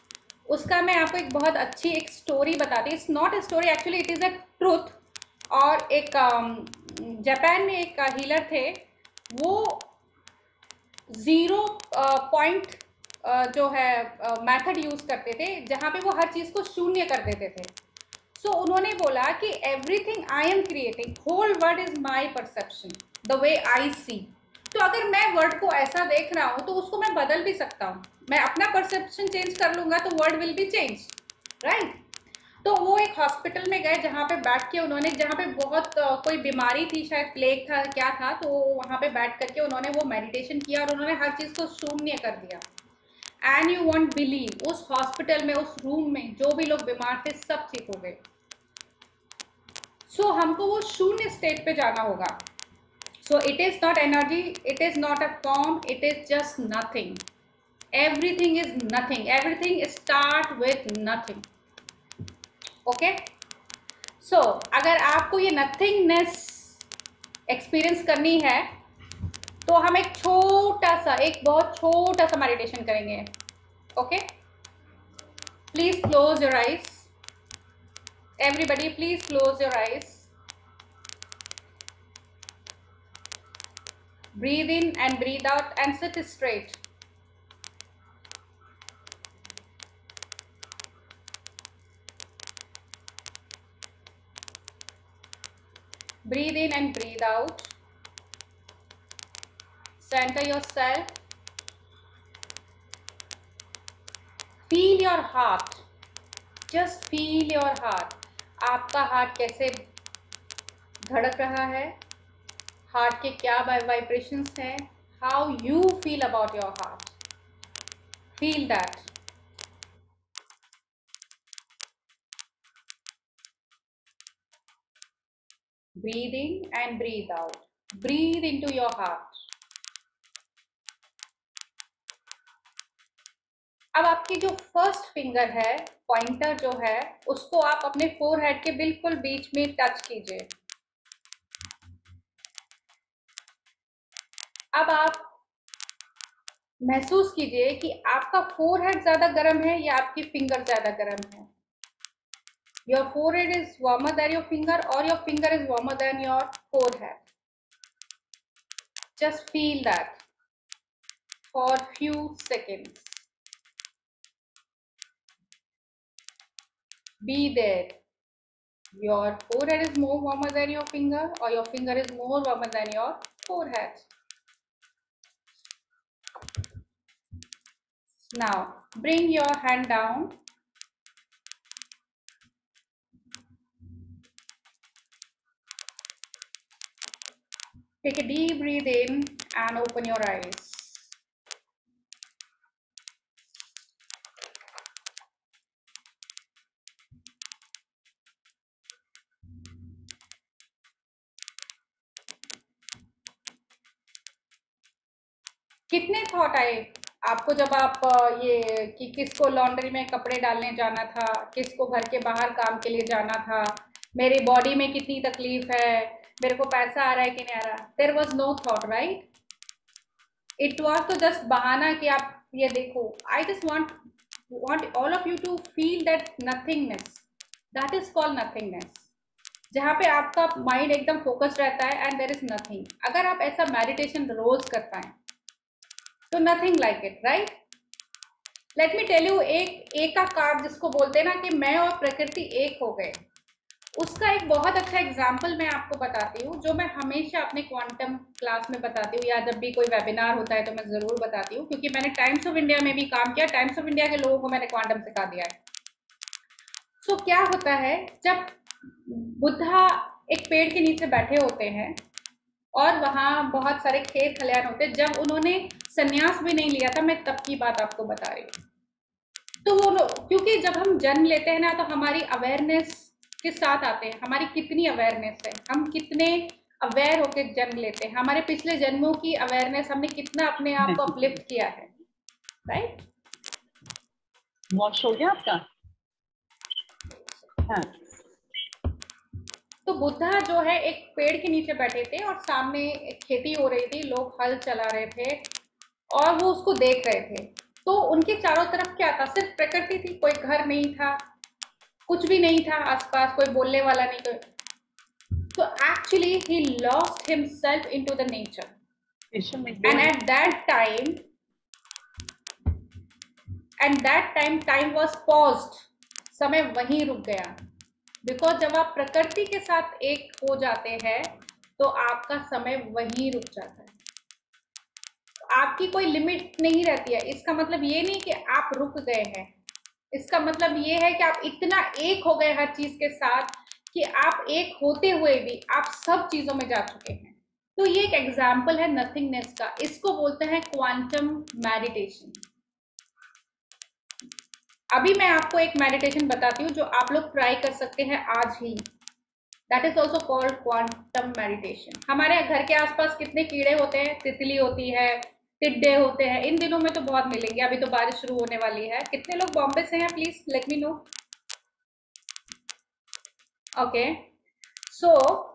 उसका मैं आपको एक बहुत अच्छी एक स्टोरी बताती हूँ. It's not a story actually, it is a truth. और एक जापान में एक हीलर थे, वो ज़ीरो पॉइंट जो है मेथड यूज़ करते थे, जहाँ पे वो हर चीज़ को शून्य कर देते थे. सो so, उन्होंने बोला कि everything I am creating, whole world is my perception, the way I see. तो अगर मैं वर्ड को ऐसा देख रहा हूँ तो उसको मैं बदल भी सकता हूँ. मैं अपना परसेप्शन चेंज कर लूँगा तो world will be change, right. तो वो एक हॉस्पिटल में गए जहाँ पे बैठ के उन्होंने, जहाँ पे बहुत uh, कोई बीमारी थी, शायद प्लेग था क्या था, तो वहाँ पे बैठ करके उन्होंने वो मेडिटेशन किया और उन्होंने हर चीज़ को शून्य कर दिया. एंड यू वॉन्ट बिलीव, उस हॉस्पिटल में, उस रूम में जो भी लोग बीमार थे सब ठीक हो गए. सो so, हमको वो शून्य स्टेट पे जाना होगा. So it is not energy, it is not a form, it is just nothing. Everything is nothing, everything start with nothing. Okay, so अगर आपको ये नथिंगनेस एक्सपीरियंस करनी है तो हम एक छोटा सा, एक बहुत छोटा सा मेडिटेशन करेंगे. Okay, please close your eyes. Everybody please close your eyes. Breathe in and breathe out and sit straight. Breathe in and breathe out. Center yourself. Feel your heart. Just feel your heart. आपका heart कैसे धड़क रहा है, heart के क्या vibrations हैं, how you feel about your heart. Feel that. Breathe in and breathe out. Breathe into your heart. अब आपकी जो फर्स्ट फिंगर है, पॉइंटर जो है, उसको आप अपने फोरहेड के बिल्कुल बीच में टच कीजिए. अब आप महसूस कीजिए कि आपका फोरहेड ज्यादा गर्म है या आपकी फिंगर ज्यादा गर्म है. Your forehead is warmer than your finger or your finger is warmer than your forehead. Just feel that for few seconds. Be there. Your forehead is more warmer than your finger or your finger is more warmer than your forehead. Now bring your hand down. Take a deep breath in and open your eyes. कितने thought आए आपको जब आप ये कि किसको laundry में कपड़े डालने जाना था, किसको घर के बाहर काम के लिए जाना था, मेरी बॉडी में कितनी तकलीफ है, मेरे को पैसा आ रहा है कि नहीं आ रहा. There was no thought, right. It was तो जस्ट बहाना कि आप ये देखो. I just want want all of you to feel that nothingness. That is called nothingness, जहाँ पे आपका माइंड एकदम फोकस्ड रहता है एंड देयर इज नथिंग. अगर आप ऐसा मेडिटेशन रोज कर पाए तो nothing like it, right. Let me tell you, एक एकाकार जिसको बोलते हैं ना कि मैं और प्रकृति एक हो गए, उसका एक बहुत अच्छा एग्जाम्पल मैं आपको बताती हूँ, जो मैं हमेशा अपने क्वांटम क्लास में बताती हूँ या जब भी कोई वेबिनार होता है तो मैं ज़रूर बताती हूँ, क्योंकि मैंने टाइम्स ऑफ इंडिया में भी काम किया. टाइम्स ऑफ इंडिया के लोगों को मैंने क्वांटम सिखा दिया है. सो so, क्या होता है, जब बुद्धा एक पेड़ के नीचे बैठे होते हैं और वहाँ बहुत सारे खेत खलिहान होते हैं, जब उन्होंने संन्यास भी नहीं लिया था, मैं तब की बात आपको बता रही हूँ. तो वो, क्योंकि जब हम जन्म लेते हैं ना तो हमारी अवेयरनेस के साथ आते हैं, हमारी कितनी अवेयरनेस है, हम कितने अवेयर होकर जन्म लेते हैं, हमारे पिछले जन्मों की अवेयरनेस, हमने कितना अपने आप को अपलिफ्ट किया है, राइट. वॉश हो गया आपका? हाँ. तो बुद्धा जो है एक पेड़ के नीचे बैठे थे और सामने एक खेती हो रही थी, लोग हल चला रहे थे और वो उसको देख रहे थे. तो उनके चारों तरफ क्या था, सिर्फ प्रकृति थी, कोई घर नहीं था, कुछ भी नहीं था आसपास, कोई बोलने वाला नहीं, कोई। तो actually he lost himself into the nature, and at that time and that time time was paused, समय वहीं रुक गया। बिकॉज जब आप प्रकृति के साथ एक हो जाते हैं तो आपका समय वहीं रुक जाता है, आपकी कोई लिमिट नहीं रहती है। इसका मतलब ये नहीं कि आप रुक गए हैं, इसका मतलब ये है कि आप इतना एक हो गए हर चीज के साथ कि आप एक होते हुए भी आप सब चीजों में जा चुके हैं। तो ये एक एग्जाम्पल है नथिंगनेस का, इसको बोलते हैं क्वांटम मेडिटेशन। अभी मैं आपको एक मेडिटेशन बताती हूँ जो आप लोग ट्राई कर सकते हैं आज ही। That is also called quantum meditation. हमारे घर के आसपास कितने कीड़े होते हैं, तितली होती है, टिड्डे होते हैं, इन दिनों में तो बहुत मिलेंगे, अभी तो बारिश शुरू होने वाली है। कितने लोग बॉम्बे से हैं, please let me know. Okay, so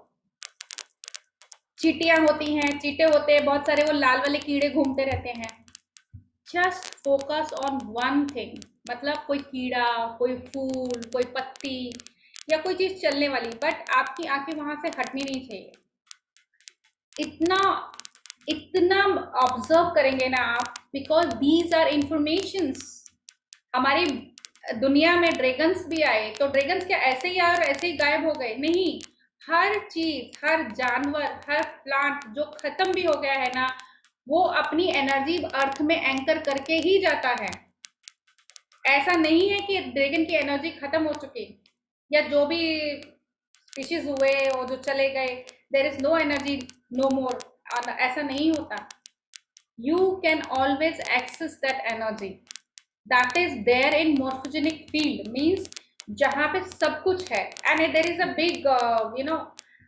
चींटियां होती हैं, चींटे होते हैं, बहुत सारे वो लाल वाले कीड़े घूमते रहते हैं। Just focus on one thing, मतलब कोई कीड़ा, कोई फूल, कोई पत्ती या कोई चीज चलने वाली, बट आपकी आंखें वहां से हटनी नहीं चाहिए। इतना इतना ऑब्जर्व करेंगे ना आप, बिकॉज दीज आर इंफॉर्मेशंस। हमारी दुनिया में ड्रैगन्स भी आए तो ड्रैगन्स क्या ऐसे ही आए और ऐसे ही गायब हो गए? नहीं, हर चीज, हर जानवर, हर प्लांट जो खत्म भी हो गया है ना, वो अपनी एनर्जी अर्थ में एंकर करके ही जाता है। ऐसा नहीं है कि ड्रैगन की एनर्जी खत्म हो चुकी, या जो भी स्पीशीज हुए और जो चले गए, there is no energy no more, ऐसा नहीं होता। You can always access that energy that is there in morphogenic field, means जहाँ पे सब कुछ है। And there is a big you know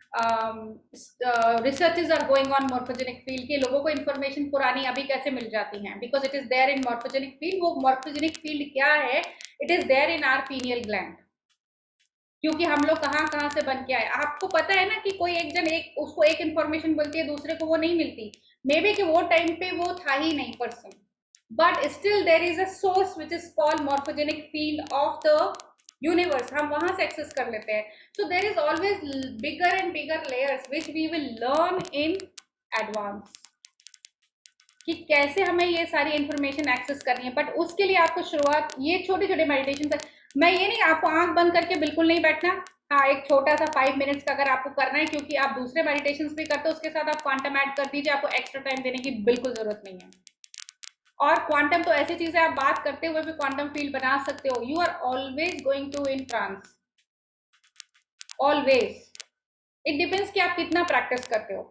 researches are going on morphogenic field के लोगों को इन्फॉर्मेशन पुरानी अभी कैसे मिल जाती हैं, because it is there in morphogenic field. वो मॉर्फोजेनिक फील्ड क्या है? It is there in our pineal gland, क्योंकि हम लोग कहाँ कहाँ से बन के आए। आपको पता है ना कि कोई एक जन एक उसको एक इन्फॉर्मेशन बोलती है, दूसरे को वो नहीं मिलती। मे बी कि वो टाइम पे वो था ही नहीं person, but still there is a source which is called morphogenic field of the universe, हम वहां से एक्सेस कर लेते हैं। So there is always bigger and bigger layers which we will learn in advance, कि कैसे हमें ये सारी इंफॉर्मेशन एक्सेस करनी है। बट उसके लिए आपको शुरुआत ये छोटे छोटे मेडिटेशन से, मैं ये नहीं आपको आंख बंद करके बिल्कुल नहीं बैठना, हाँ एक छोटा सा फाइव मिनट्स का अगर आपको करना है, क्योंकि आप दूसरे मेडिटेशंस भी करते हो, उसके साथ आप क्वांटम ऐड कर दीजिए, आपको एक्स्ट्रा टाइम देने की बिल्कुल जरूरत नहीं है। और क्वांटम तो ऐसी चीज है, आप बात करते हुए भी क्वांटम फील्ड बना सकते हो। You are always going to in trance, always. It depends कि आप कितना प्रैक्टिस करते हो।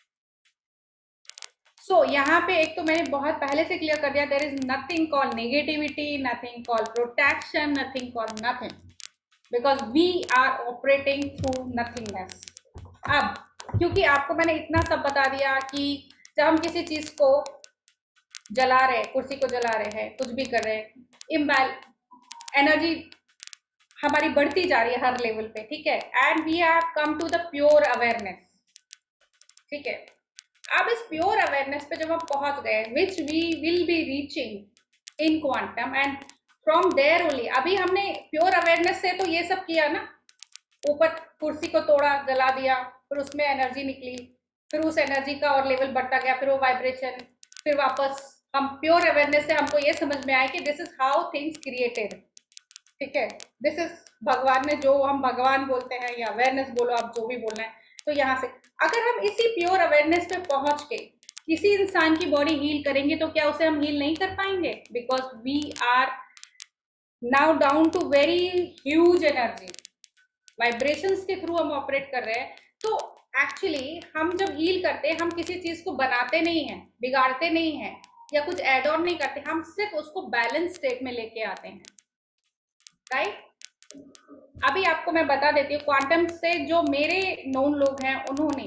सो so, यहाँ पे एक तो मैंने बहुत पहले से क्लियर कर दिया, there is nothing called negativity, nothing called protection, nothing called nothing, because we are operating through nothingness. अब क्योंकि आपको मैंने इतना सब बता दिया कि जब हम किसी चीज को जला रहे, कुर्सी को जला रहे हैं, कुछ भी कर रहे हैं, इम्बैल एनर्जी हमारी बढ़ती जा रही है हर लेवल पे, ठीक है। And we have come to the pure awareness, ठीक है। अब इस प्योर अवेयरनेस पे जब हम पहुंच गए, which we will be reaching in quantum, and from there only, अभी हमने प्योर अवेयरनेस से तो ये सब किया ना, ऊपर कुर्सी को तोड़ा, जला दिया, फिर उसमें एनर्जी निकली, फिर उस एनर्जी का और लेवल बढ़ता गया, फिर वो वाइब्रेशन, फिर वापस हम प्योर अवेयरनेस से हमको ये समझ में आया कि this is how things created, ठीक है। दिस इज भगवान ने, जो हम भगवान बोलते हैं या अवेयरनेस बोलो, आप जो भी बोलना है। तो यहाँ से अगर हम इसी प्योर अवेयरनेस पे पहुंच के किसी इंसान की बॉडी हील करेंगे, तो क्या उसे हम हील नहीं कर पाएंगे? Because we are now down to very huge energy, vibrations के थ्रू हम ऑपरेट कर रहे हैं। तो एक्चुअली हम जब हील करते हैं, हम किसी चीज को बनाते नहीं हैं, बिगाड़ते नहीं हैं, या कुछ एड ऑन नहीं करते, हम सिर्फ उसको बैलेंस स्टेट में लेके आते हैं, राइट। अभी आपको मैं बता देती हूँ, क्वांटम से जो मेरे नोन लोग हैं, उन्होंने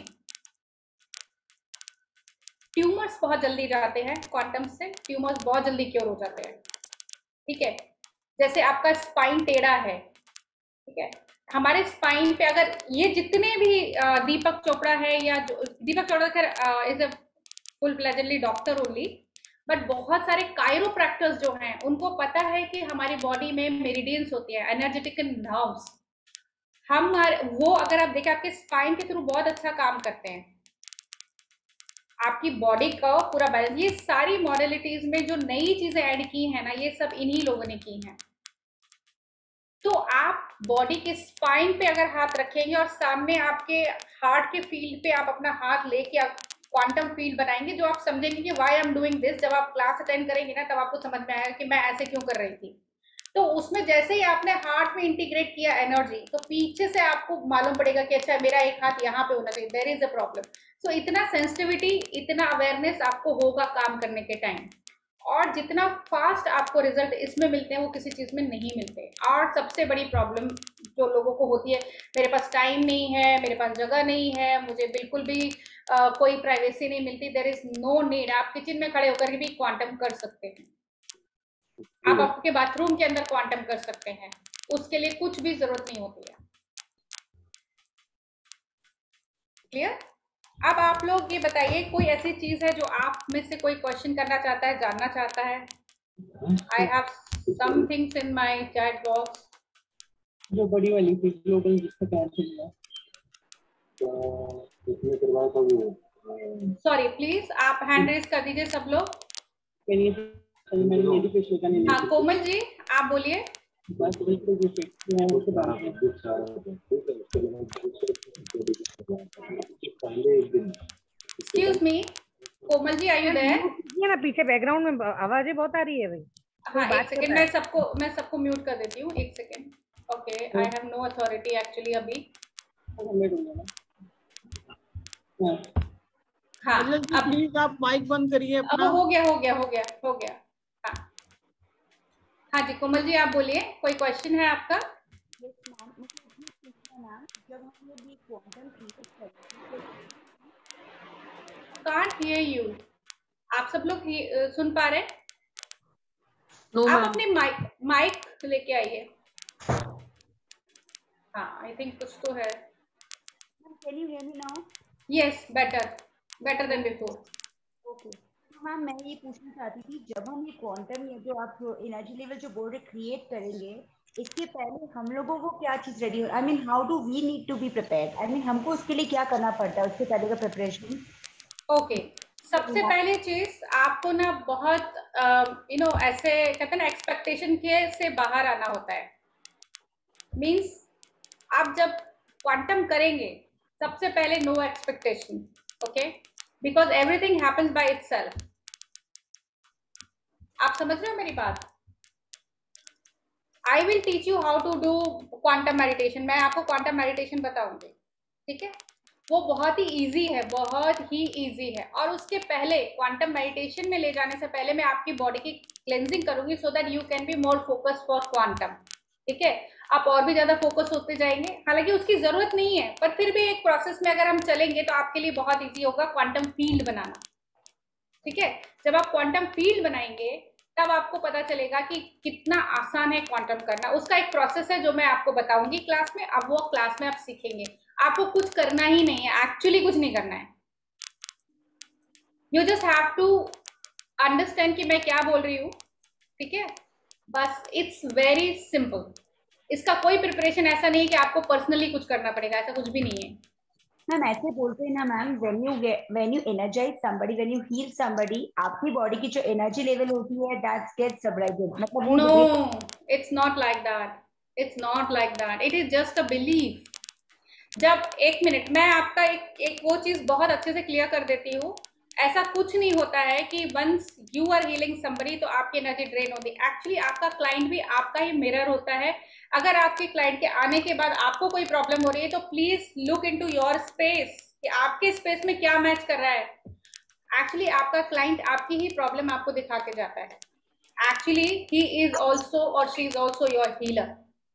ट्यूमर्स बहुत जल्दी जाते हैं, क्वांटम से ट्यूमर्स बहुत जल्दी क्योर हो जाते हैं, ठीक है। जैसे आपका स्पाइन टेढ़ा है, ठीक है, हमारे स्पाइन पे अगर ये जितने भी दीपक चोपड़ा है, या जो दीपक चोपड़ा खैर is a full fledgedly doctor only, but बहुत सारे कायरोप्रैक्टर्स जो हैं उनको पता है कि हमारी बॉडी में मेरिडियंस होती है, एनर्जेटिक नर्व्स। हम वो अगर आप देखें आपके स्पाइन के थ्रू बहुत अच्छा काम करते हैं, आपकी बॉडी का पूरा बैलेंस। ये सारी मॉडलिटीज में जो नई चीजें ऐड की हैं ना, ये सब इन्हीं लोगों ने की हैं। तो आप बॉडी के स्पाइन पे अगर हाथ रखेंगे और सामने आपके हार्ट के फील्ड पे आप अपना हाथ लेके आप क्वांटम फील्ड बनाएंगे, जो आप समझेंगे कि why I am doing this. जब आप क्लास अटेंड करेंगे ना, तब आपको समझ में आएगा कि मैं ऐसे क्यों कर रही थी। तो उसमें जैसे ही आपने हार्ट में इंटीग्रेट किया एनर्जी, तो पीछे से आपको मालूम पड़ेगा कि अच्छा मेरा एक हाथ यहाँ पे होना चाहिए, there is a problem. So इतना सेंसिटिविटी, इतना अवेयरनेस आपको होगा काम करने के टाइम। और जितना फास्ट आपको रिजल्ट इसमें मिलते हैं वो किसी चीज़ में नहीं मिलते। और सबसे बड़ी प्रॉब्लम जो लोगों को होती है, मेरे पास टाइम नहीं है, मेरे पास जगह नहीं है, मुझे बिल्कुल भी आ, कोई प्राइवेसी नहीं मिलती। There is no need. आप किचन में खड़े होकर भी क्वांटम कर सकते हैं, आप आपके बाथरूम के अंदर क्वांटम कर सकते हैं, उसके लिए कुछ भी जरूरत नहीं होती है। क्लियर? अब आप लोग ये बताइए, कोई ऐसी चीज है जो आप में से कोई क्वेश्चन करना चाहता है, जानना चाहता है? I have some things in my chat box. जो बड़ी वाली थी ग्लोबल, जिसका कैंसिल हुआ, तो इसमें करवाया था वो। सॉरी, प्लीज आप हैंड रेज कर दीजिए सब लोग। हाँ कोमल जी आप बोलिए। बस बिल्कुल भी फिक्स है, उसके बाद में excuse me, Komal ji are you there? ये ना पीछे बैकग्राउंड में आवाजें बहुत आ रही है भाई। हाँ एक सेकंड, मैं सबको मैं सबको म्यूट कर देती हूँ, एक second. Okay, I have no authority actually अभी। हाँ अब प्लीज आप माइक बंद करिए अब अपना। हो गया हो गया हो गया हो गया। हाँ हाँ जी कोमल जी आप बोलिए, कोई क्वेश्चन है आपका? Can't hear you. आप सब लोग सुन पा रहे हैं? no, आप अपने माइक माइक लेके आइए। हाँ आई थिंक कुछ तो है। Can you hear me now? Yes, better better than before. Okay ma'am, मैं ये पूछना चाहती थी, जब हम ये क्वांटम या जो आप एनर्जी लेवल जो बोल रहे क्रिएट करेंगे, इसके पहले हम लोगों को क्या चीज रेडी हो, I mean how do we need to be prepared, I mean हमको उसके लिए क्या करना पड़ता है, उसके पहले का प्रिपरेशन? ओके, सबसे पहले चीज आपको ना बहुत यू नो ऐसे कहते हैं ना एक्सपेक्टेशन के से बाहर आना होता है। मींस आप जब क्वांटम करेंगे सबसे पहले no expectation, okay, because everything happens by itself. आप समझ रहे हो मेरी बात? I will teach you how to do quantum meditation. मैं आपको क्वांटम मेडिटेशन बताऊंगी, ठीक है? वो बहुत ही इजी है, बहुत ही इजी है। और उसके पहले क्वांटम मेडिटेशन में ले जाने से पहले मैं आपकी बॉडी की क्लेंजिंग करूंगी, so that you can be more focus for quantum, ठीक है? आप और भी ज्यादा फोकस होते जाएंगे, हालांकि उसकी जरूरत नहीं है, पर फिर भी एक प्रोसेस में अगर हम चलेंगे तो आपके लिए बहुत इजी होगा क्वांटम फील्ड बनाना, ठीक है? जब आप क्वांटम फील्ड बनाएंगे तब आपको पता चलेगा कि कितना आसान है क्वांटम करना। उसका एक प्रोसेस है जो मैं आपको बताऊंगी क्लास में। अब वो क्लास में आप सीखेंगे, आपको कुछ करना ही नहीं है, एक्चुअली कुछ नहीं करना है। You just have to understand कि मैं क्या बोल रही हूँ, ठीक है? बस इट्स वेरी सिंपल। इसका कोई प्रिपरेशन ऐसा नहीं है कि आपको पर्सनली कुछ करना पड़ेगा, ऐसा कुछ भी नहीं है। मैम ऐसे बोलते हैं ना ma'am, when you when you energize somebody, when you heal somebody, आपकी बॉडी की जो एनर्जी लेवल होती है दैट गेट्स सबराइजेड। मतलब वो no, it's not like that, it's not like that, it is just a belief. जब एक मिनट मैं आपका एक एक वो चीज बहुत अच्छे से क्लियर कर देती हूँ। ऐसा कुछ नहीं होता है कि once you are healing somebody तो आपकी एनर्जी ड्रेन होती है। एक्चुअली आपका क्लाइंट भी आपका ही मिरर होता है। अगर आपके क्लाइंट के आने के बाद आपको कोई प्रॉब्लम हो रही है तो please look into your space कि आपके स्पेस में क्या मैच कर रहा है। एक्चुअली आपका क्लाइंट आपकी ही प्रॉब्लम आपको दिखा के जाता है। एक्चुअली ही इज ऑल्सो और she is also your healer.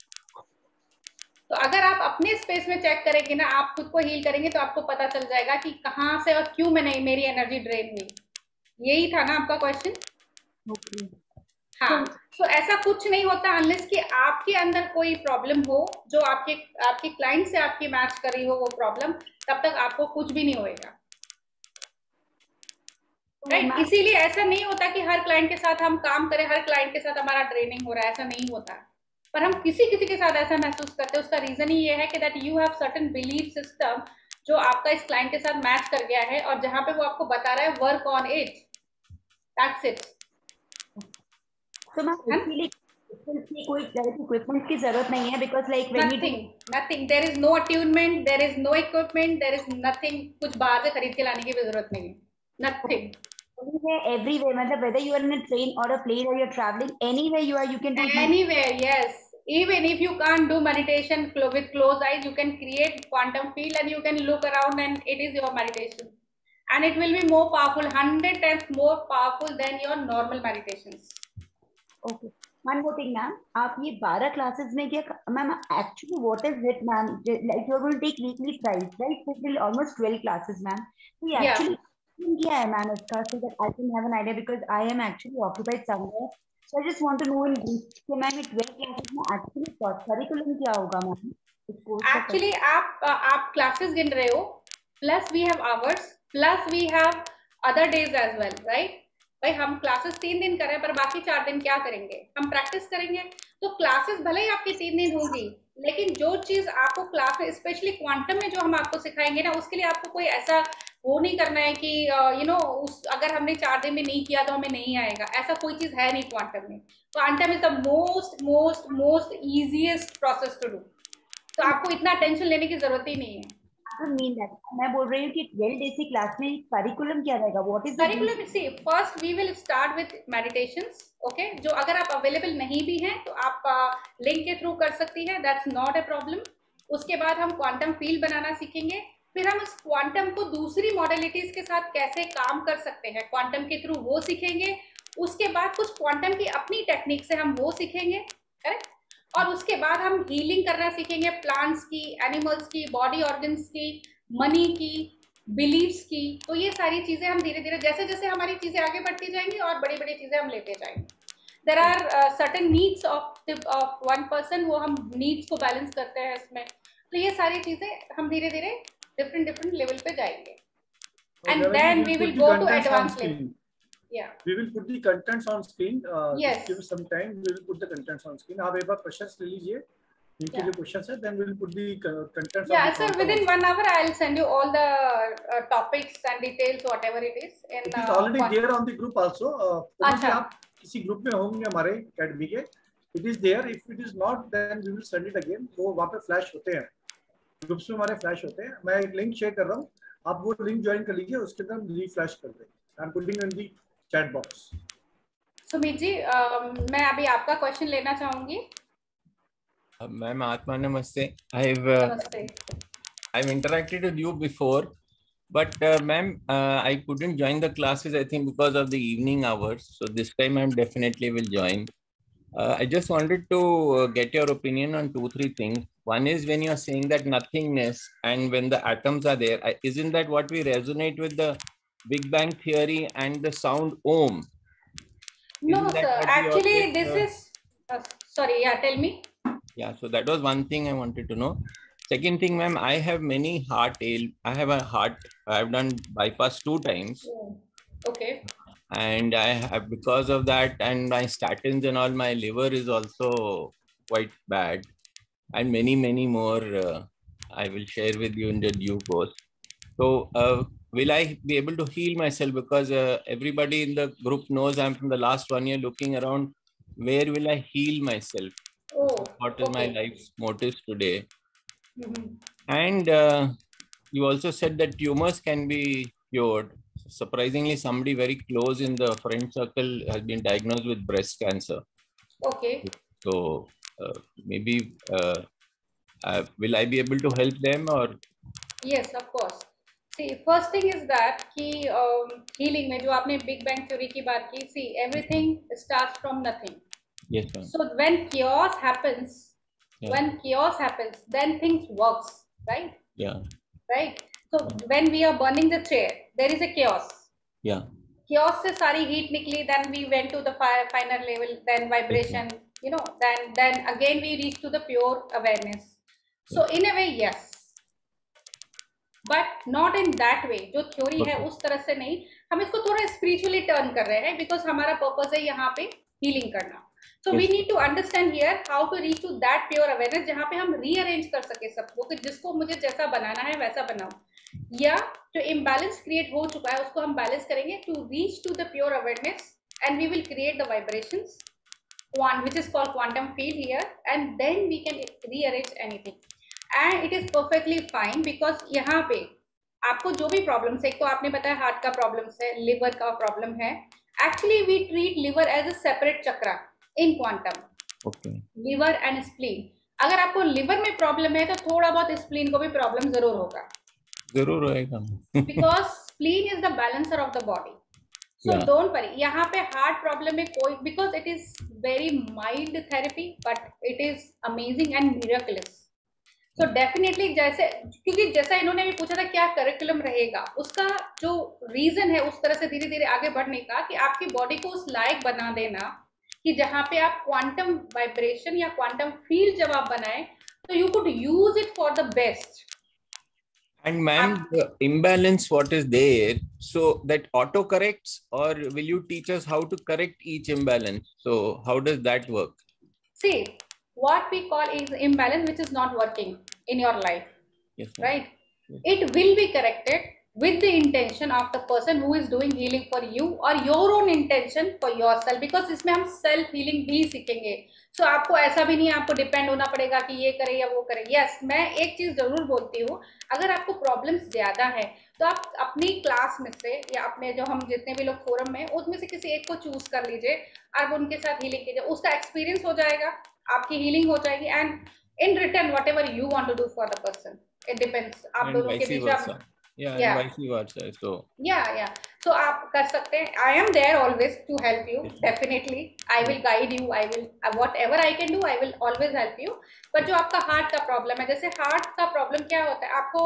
तो अगर आप अपने स्पेस में चेक करेंगे ना, आप खुद को हील करेंगे तो आपको पता चल जाएगा कि कहाँ से और क्यों मैंने मेरी एनर्जी ड्रेन हुई। यही था ना आपका क्वेश्चन? okay. हाँ, सो so, ऐसा कुछ नहीं होता अनलेस कि आपके अंदर कोई प्रॉब्लम हो जो आपके आपके क्लाइंट से आपकी मैच कर रही हो वो प्रॉब्लम, तब तक आपको कुछ भी नहीं होएगा। राइट। इसीलिए ऐसा नहीं होता कि हर क्लाइंट के साथ हम काम करें, हर क्लाइंट के साथ हमारा ट्रेनिंग हो रहा है, ऐसा नहीं होता। पर हम किसी किसी के साथ ऐसा महसूस करते हैं, उसका रीजन ही ये है कि that you have certain belief system जो आपका इस क्लाइंट के साथ मैच कर गया है, और जहां पे वो आपको बता रहा है work on it, that's it. तो मैम इसीलिए कोई इक्विपमेंट की जरूरत नहीं है, because like nothing nothing there is no attunement, there is no equipment, there is nothing, कुछ बाहर से खरीद के लाने की भी जरूरत नहीं है, नथिंग। everywhere, मतलब whether you are in a train or a plane or you're traveling, anywhere you are, you can do anywhere. Yes, even if you can't do meditation with closed eyes, you can create quantum field and you can look around and it is your meditation, and it will be more powerful, one hundred times more powerful than your normal meditations. Okay, one more thing ma'am, आप ये बारह classes में क्या ma'am actually what is it ma'am, like you are going to take weekly price right, so it will almost twelve classes ma'am, so yeah, actually क्या है ma'am इसका, so that I can have an idea because I am actually occupied somewhere, so I just want to know in brief कि ma'am ये twelve classes में actually curriculum क्या होगा ma'am? Actually आप आप classes गिन रहे हो, plus we have hours, plus we have other days as well, right? भाई हम क्लासेस तीन दिन कर रहे हैं, पर बाकी चार दिन क्या करेंगे? हम प्रैक्टिस करेंगे। तो क्लासेस भले ही आपकी तीन दिन होगी, लेकिन जो चीज आपको क्लास में, स्पेशली क्वांटम में जो हम आपको सिखाएंगे ना, उसके लिए आपको कोई ऐसा वो नहीं करना है कि यू नो उस अगर हमने चार दिन में नहीं किया तो हमें नहीं आएगा, ऐसा कोई चीज है नहीं क्वांटम में। Quantum is the most most most easiest process to do, तो आपको इतना टेंशन लेने की जरूरत ही नहीं है। mean that मैं बोल रही हूँ कि twelve days की क्लास में करिकुलम क्या रहेगा? What is curriculum? See first we will start with meditations, okay, जो अगर आप अवेलेबल नहीं भी हैं तो आप लिंक के थ्रू कर सकती हैं, दैट्स नॉट ए प्रॉब्लम। उसके बाद हम क्वांटम फील्ड बनाना सीखेंगे, फिर हम इस क्वांटम को दूसरी मॉडलिटीज के साथ कैसे काम कर सकते हैं क्वांटम के थ्रू वो सीखेंगे। उसके बाद कुछ क्वांटम की अपनी टेक्निक से हम वो सीखेंगे, करेक्ट। और उसके बाद हम हीलिंग करना सीखेंगे, प्लांट्स की, एनिमल्स की, बॉडी ऑर्गन्स की, मनी की, बिलीव्स की। तो ये सारी चीजें हम धीरे धीरे जैसे जैसे हमारी चीजें आगे बढ़ती जाएंगी और बड़ी बड़ी चीजें हम लेते जाएंगे। There are certain needs of of one person, वो हम नीड्स को बैलेंस करते हैं इसमें। तो ये सारी चीजें हम धीरे धीरे डिफरेंट डिफरेंट लेवल पे जाएंगे, and then we will go to advance level. Yeah. We will put the contents on screen. Uh, yes. Just give us some time. We will put the contents on screen. आप एक बार questions ले लीजिए. इनके yeah. जो questions है, then we will put the contents. Yeah, sir. Within one hour, I'll send you all the uh, topics and details, whatever it is. In, it is already uh, there on the group also. Uh, अच्छा. आप किसी group में होंगे हमारे academy के, it is there. If it is not, then we will send it again. वो वहाँ पे flash होते हैं. Groups में हमारे flash होते हैं. मैं एक link share कर रहा हूँ. आप वो link join कर लीजिए. उसके अंदर हम reflash कर देंगे. I'm putting in the chat box. Sumit ji, मैं अभी आपका क्वेश्चन लेना चाहूंगी। मैम आत्मा नमस्ते। I've uh, I've interacted with you before, but uh, ma'am, uh, I couldn't join the classes, I think, because of the evening hours. So this time I definitely will join. Uh, I just wanted to uh, get your opinion on two, three things. One is when you're saying that nothingness and when the atoms are there, isn't that what we resonate with the Big Bang Theory and the sound Om? No, sir. Actually, this uh, is... Uh, sorry, yeah, tell me. Yeah, so that was one thing I wanted to know. Second thing, ma'am, I have many heart ail. I have a heart. I've done bypass two times. Oh, okay. And I have, because of that, and my statins and all, my liver is also quite bad. And many, many more uh, I will share with you in the due course. So, uh, will I be able to heal myself? Because uh, everybody in the group knows I'm from the last one year looking around. Where will I heal myself? Oh, what is okay. my life's motive today? Mm-hmm. And uh, you also said that tumors can be cured. Surprisingly, somebody very close in the friend circle has been diagnosed with breast cancer. Okay. So uh, maybe uh, uh, will I be able to help them or? Yes, of course. See, first thing is that कि um, healing में जो आपने Big Bang Theory की बात की, see, everything starts from nothing. Yes, ma'am. So when chaos happens, yeah. when chaos happens, then things works, right? Yeah. Right. So yeah. when we are burning the chair, there is a chaos. Yeah. Chaos से सारी heat निकली, then we went to the fire, final level, then vibration, yes, you know, then then again we reach to the pure awareness. So yes. in a way, yes. But not in that way, जो theory है उस तरह से नहीं, हम इसको थोड़ा spiritually turn कर रहे हैं, बिकॉज हमारा पर्पस है यहाँ पे हीलिंग करना. So we need to understand here how to reach to that pure awareness, जहाँ पे हम रीअरेंज कर सके सबको कि जिसको मुझे जैसा बनाना है वैसा बनाओ, या जो इम्बैलेंस क्रिएट हो चुका है उसको हम बैलेंस करेंगे to reach to the pure awareness, and we will create the vibrations one which is called quantum field here, and then we can rearrange anything, and it is perfectly fine because यहाँ पे आपको जो भी problems है, एक तो आपने बताया हार्ट का प्रॉब्लम्स है, लिवर का प्रॉब्लम है, actually we treat liver as a separate chakra in quantum. Okay, liver and spleen. अगर आपको लिवर में प्रॉब्लम है तो थोड़ा बहुत स्प्लीन को भी प्रॉब्लम जरूर होगा, जरूर होएगा, because spleen is the balancer of the body. So yeah. Don't worry. यहाँ पे हार्ट प्रॉब्लम में कोई, because it is very mild therapy, but it is amazing and miraculous. So definitely, जैसे क्योंकि जैसा इन्होंने भी पूछा था क्या करिकुलम रहेगा, उसका जो रीजन है उस तरह से धीरे धीरे आगे बढ़ने का कि आपकी बॉडी को उस लायक बना देना कि जहाँ पे आप क्वांटम वाइब्रेशन या क्वांटम फील्ड जब आप बनाए तो you could use it for the best. And ma'am, the imbalance what is there, so that auto corrects, or will you teach us how to correct each imbalance? So how does that work? See, what we call is imbalance which is not working in your life, yes, right? Yes. It will be corrected with the intention of the person who is doing healing for you, or your own intention for yourself, because इसमें हम self healing भी सीखेंगे. So आपको ऐसा भी नहीं है आपको डिपेंड होना पड़ेगा कि ये करे या वो करे. यस, मैं एक चीज जरूर बोलती हूँ, अगर आपको प्रॉब्लम्स ज्यादा है तो आप अपनी क्लास में से या अपने जो हम जितने भी लोग फोरम में उसमें से किसी एक को चूज कर लीजिए, आप उनके साथ हीलिंग कीजिए, उसका एक्सपीरियंस हो जाएगा, आपकी हीलिंग हो जाएगी, and in return whatever you want to do for the person, it depends. आप दोनों के बीच आप Yeah, yeah. And vice versa. So yeah, yeah. So आप कर सकते हैं. I am there always to help you. Definitely, I will guide you. I will uh, whatever I can do, I will always help you. But जो आपका heart का problem है, जैसे heart का प्रॉब्लम क्या होता है, आपको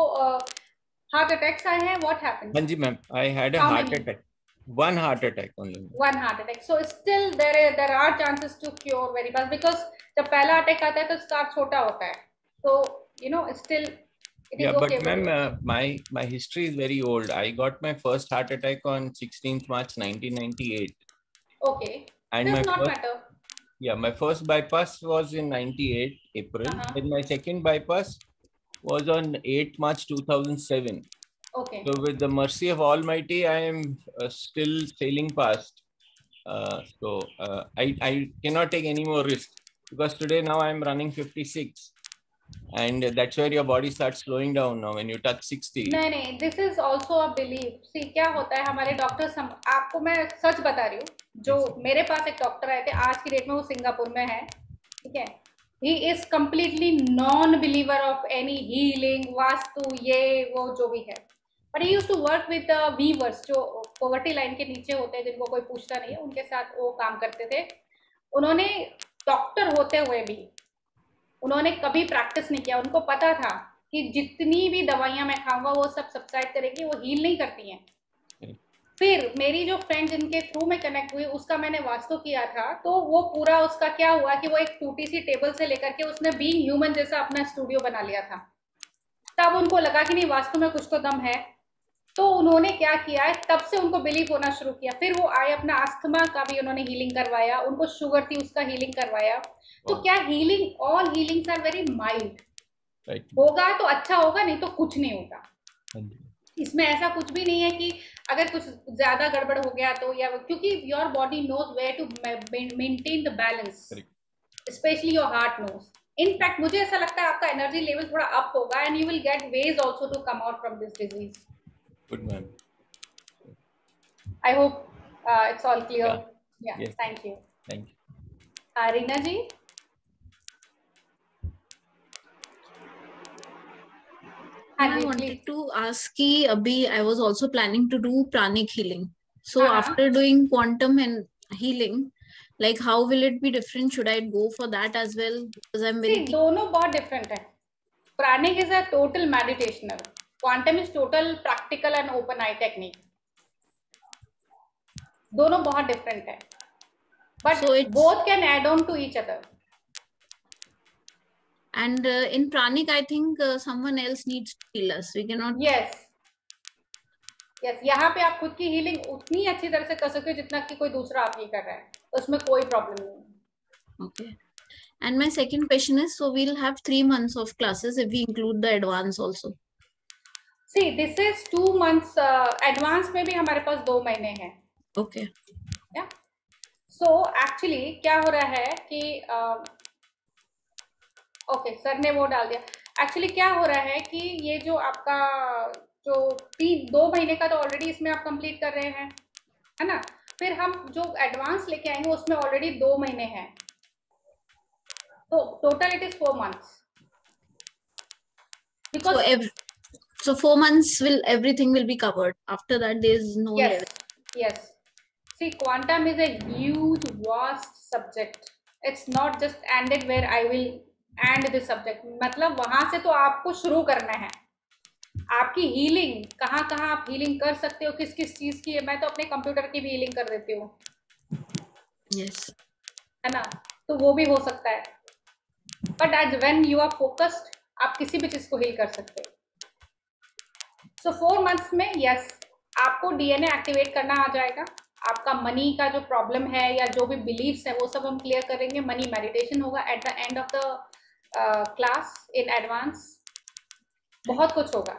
हार्ट अटैक्स आए हैं? What happened? हाँ जी ma'am, I had a How heart many? attack. One heart attack only. One heart attack. So still there is, there are chances to cure very fast, because जब पहला attack आता है तो scar छोटा होता है. So you know still. Yeah, but okay ma'am, uh, my my history is very old. I got my first heart attack on sixteenth March nineteen ninety-eight. Okay. And does my not first, matter. Yeah, my first bypass was in ninety-eight April, uh-huh. and my second bypass was on eighth March two thousand seven. Okay. So with the mercy of Almighty, I am uh, still sailing past. Uh, so uh, I I cannot take any more risk, because today now I am running fifty-six. And that's where your body starts slowing down now when you touch sixty. नहीं नहीं, this is also a belief. See क्या होता है, हमारे doctors, हम आपको मैं सच बता रही हूँ, जो मेरे पास एक डॉक्टर आए थे आज की डेट में, वो सिंगापुर में है, ठीक है. He is completely non-believer of any healing, vastu, ये वो जो भी है. But he used to work with the weavers, जो poverty line के नीचे होते हैं, जिनको कोई पूछता नहीं है, उनके साथ वो काम करते थे. उन्होंने डॉक्टर होते हुए भी उन्होंने कभी प्रैक्टिस नहीं किया. उनको पता था कि जितनी भी दवाइयां मैं खाऊंगा वो सब सब्साइड करेगी, वो हील नहीं करती हैं. फिर मेरी जो फ्रेंड जिनके थ्रू में कनेक्ट हुई, उसका मैंने वास्तु किया था, तो वो पूरा उसका क्या हुआ कि वो एक टूटी सी टेबल से लेकर के उसने बीइंग ह्यूमन जैसा अपना स्टूडियो बना लिया था. तब उनको लगा कि नहीं, वास्तु में कुछ तो दम है, तो उन्होंने क्या किया है, तब से उनको बिलीव होना शुरू किया. फिर वो आए, अपना अस्थमा का भी उन्होंने हीलिंग करवाया, उनको शुगर थी उसका हीलिंग करवाया. तो क्या healing, all healings are very mild. होगा तो अच्छा होगा, नहीं तो कुछ नहीं होगा. इसमें ऐसा कुछ भी नहीं है कि अगर कुछ ज्यादा गड़बड़ हो गया तो, या क्योंकि your body knows where to maintain the balance, specially your heart knows. In fact मुझे ऐसा लगता है आपका एनर्जी लेवल थोड़ा अप होगा, and you will get ways also to come out from this disease. Good man. I hope uh, it's all clear. Yeah. yeah. Yes. Thank you. Thank you. Uh, Reena ji. I wanted to ask कि अभी I was also planning to do pranic healing. So uh-huh. after doing quantum and healing, like how will it be different? Should I go for that as well? Because I'm very. See, दोनों बहुत different है. Pranic is a total meditational. Quantum is total practical and open eye technique. दोनों बहुत different है. But so both can add on to each other. And uh, in pranic, I think uh, someone else needs to heal us. We cannot. Yes. Yes. यहाँ पे आप खुद की healing उतनी अच्छी तरह से कर सकते हो जितना कि कोई दूसरा आप नहीं कर रहा है, उसमें कोई प्रॉब्लम नहीं। Okay. And my second question is, so we'll have three months of classes if we include the advance also. See, this is two months. Uh, advance में भी हमारे पास दो महीने हैं। Okay. Yeah. So actually क्या हो रहा है कि ओके uh, सर okay, ने वो डाल दिया। एक्चुअली क्या हो रहा है कि ये जो आपका जो तीन दो महीने का तो ऑलरेडी इसमें आप कंप्लीट कर रहे हैं, है ना। फिर हम जो एडवांस लेके आएंगे उसमें ऑलरेडी दो महीने हैं, तो total it is four months. Because so, every, so four months will everything will be covered. After that, there is no. Yes. Level. Yes. See, quantum is a huge, vast subject. It's not just ended where I will end this subject. मतलब वहां से तो आपको शुरू करना है। आपकी healing कहाँ कहाँ आप हीलिंग कर सकते हो, किस किस चीज की है। मैं तो अपने कंप्यूटर की भी हीलिंग कर देती हूँ। Yes. है ना, तो वो भी हो सकता है। बट आज व्हेन यू आर फोकस्ड, आप किसी भी चीज को हील कर सकते हो। सो फोर मंथ्स में यस आपको डीएनए एक्टिवेट करना आ जाएगा। आपका मनी का जो प्रॉब्लम है या जो भी बिलीव्स है वो सब हम क्लियर करेंगे। मनी मेडिटेशन होगा at the end of the class in advance. बहुत कुछ होगा।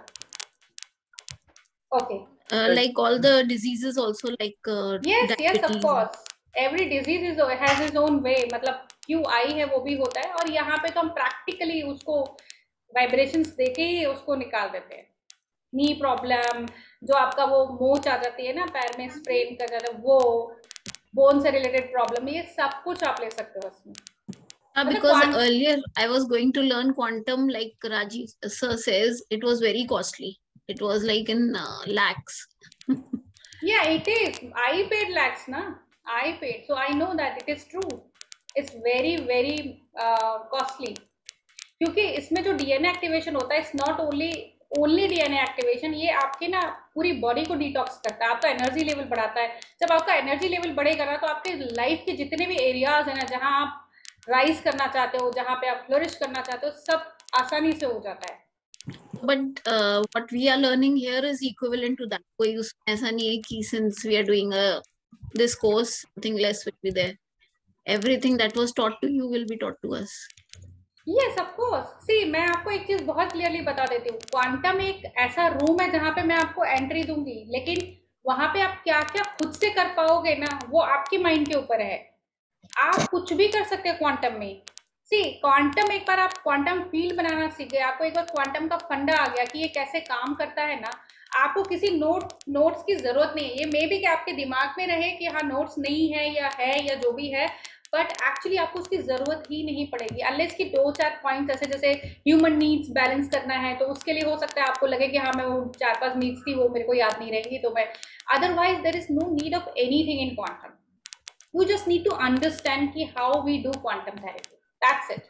Okay like all the diseases also like yes yes of course every disease is has his own way. मतलब क्यू आई है वो भी होता है, और यहाँ पे तो हम प्रैक्टिकली उसको वाइब्रेशंस देके ही उसको निकाल देते हैं। नी प्रॉब्लम, जो आपका वो मोच आ जाती है ना पैर में, स्प्रेन कर जाता है, वो बोन से रिलेटेड प्रॉब्लम, ये सब कुछ आप ले सकते हो उसमें। Uh, because earlier I was going to learn quantum, like Rajiv sir says, it was very costly. It was like in uh, lakhs. Yeah, it is. I paid lakhs, na. I paid, so I know that it is true. It's very very uh, costly. क्योंकि इसमें जो DNA activation होता है, it's not only only DNA activation, ये आपके ना पूरी body को डिटॉक्स करता है, आपका एनर्जी लेवल बढ़ाता है। जब आपका एनर्जी लेवल बढ़ेगा ना, तो आपके लाइफ के जितने भी एरियाज हैं ना, जहाँ आप राइज करना चाहते हो, जहाँ पे आप फ्लोरिश करना चाहते हो, सब आसानी से हो जाता है। But uh, what we are learning here is equivalent to that. कोई उसमें ऐसा नहीं है कि since we are doing a this course, something less will be there. Everything that was taught to you will be taught to us. Yes, of course. See, मैं आपको एक चीज बहुत क्लियरली बता देती हूँ। क्वांटम एक ऐसा रूम है जहाँ पे मैं आपको एंट्री दूंगी, लेकिन वहां पे आप क्या क्या खुद से कर पाओगे ना, वो आपकी माइंड के ऊपर है। आप कुछ भी कर सकते हो क्वांटम में। सी क्वांटम, एक बार आप क्वांटम फील्ड बनाना सीख गए, आपको एक बार क्वांटम का फंडा आ गया कि ये कैसे काम करता है ना, आपको किसी नोट नोट्स की जरूरत नहीं है। ये मे बी कि आपके दिमाग में रहे कि हाँ नोट्स नहीं है या है या जो भी है, बट एक्चुअली आपको उसकी जरूरत ही नहीं पड़ेगी, अनलेस कि दो चार पॉइंट ऐसे जैसे ह्यूमन नीड्स बैलेंस करना है, तो उसके लिए हो सकता है आपको लगे कि हाँ मैं वो चार पांच नीड्स थी वो मेरे को याद नहीं रहेंगी, तो मैं otherwise there is no need of anything in quantum. You just need to understand कि how we do quantum therapy, that's it.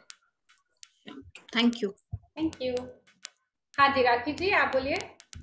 Thank you. Thank you. हाँ जी राखी जी, आप बोलिए।